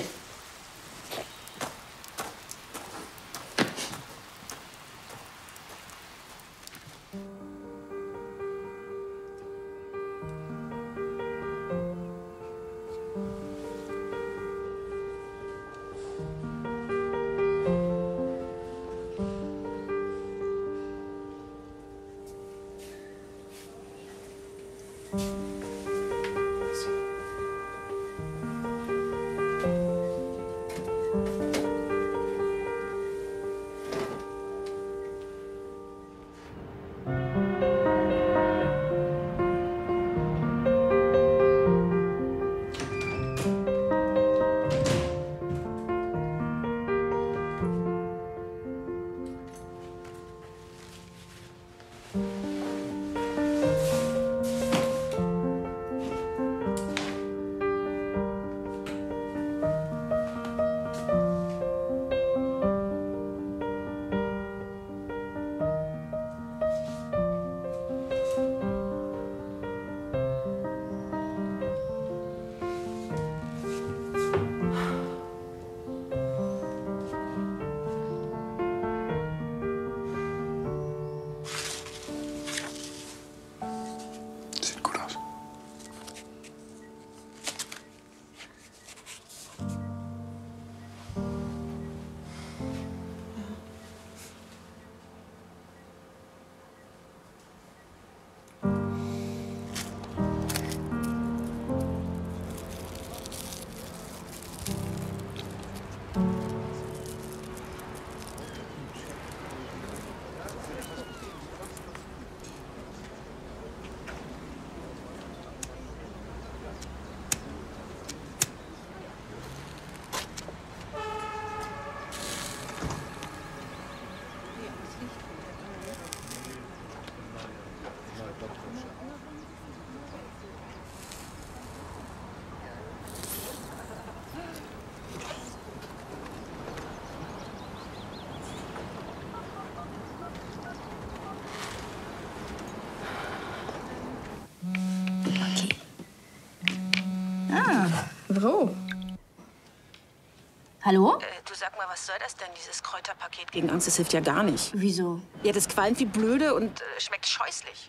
Vero. Hallo? Äh, du sag mal, was soll das denn, dieses Kräuterpaket gegen Angst? Das hilft ja gar nicht. Wieso? Ja, das qualmt wie blöde und äh, schmeckt scheußlich.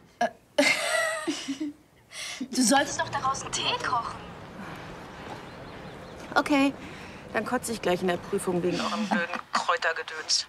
Du solltest doch daraus einen Tee kochen. Okay, dann kotze ich gleich in der Prüfung wegen eurem blöden Kräutergedöns.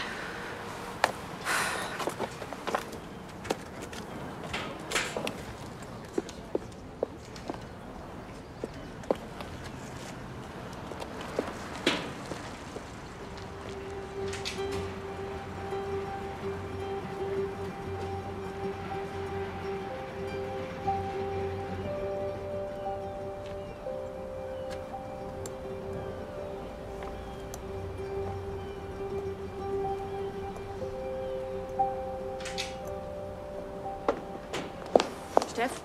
Steff?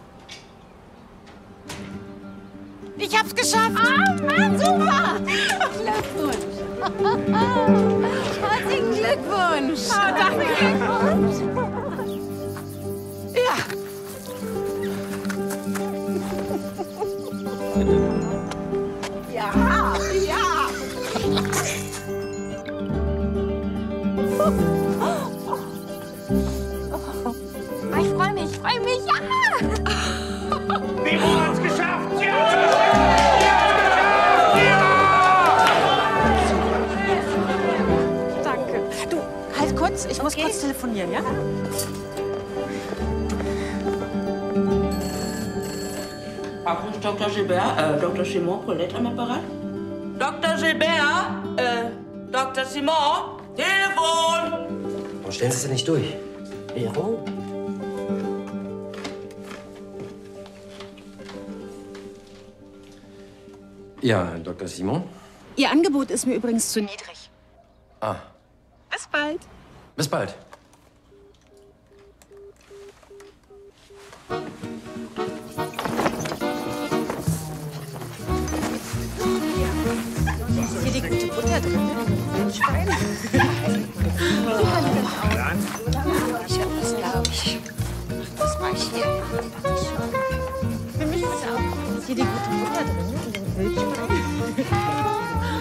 Ich hab's geschafft! Ah, Mann, super! Glückwunsch! Herzlichen Glückwunsch! Oh, danke! Glückwunsch! Ja! Ja! Ja! Ich freue mich, ich freue mich, ja! Vero hat's geschafft! Ja! Danke. Du, halt kurz, ich muss kurz telefonieren, ja? Ist Doktor Gilbert, äh, Doktor Simon, Paulette am Apparat? Doktor Gilbert, äh, Doktor Simon, Telefon! Warum stellen Sie es denn nicht durch? Vero? Ja, Doktor Simon? Ihr Angebot ist mir übrigens zu niedrig. Ah, Bis bald. bis bald. Hier die gute Butter drin. Schwein. Ich hab das, glaube ich. Das war ich hier. Für mich ist auch hier die gute Butter drin. Und den Wildschwein.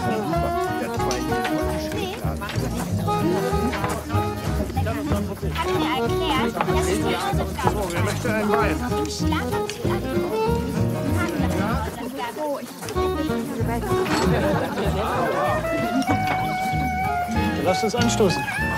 Hat mir erklärt, dass es die Hausaufgaben Wer möchte einen Wein? im Schlafanzug Lasst uns anstoßen.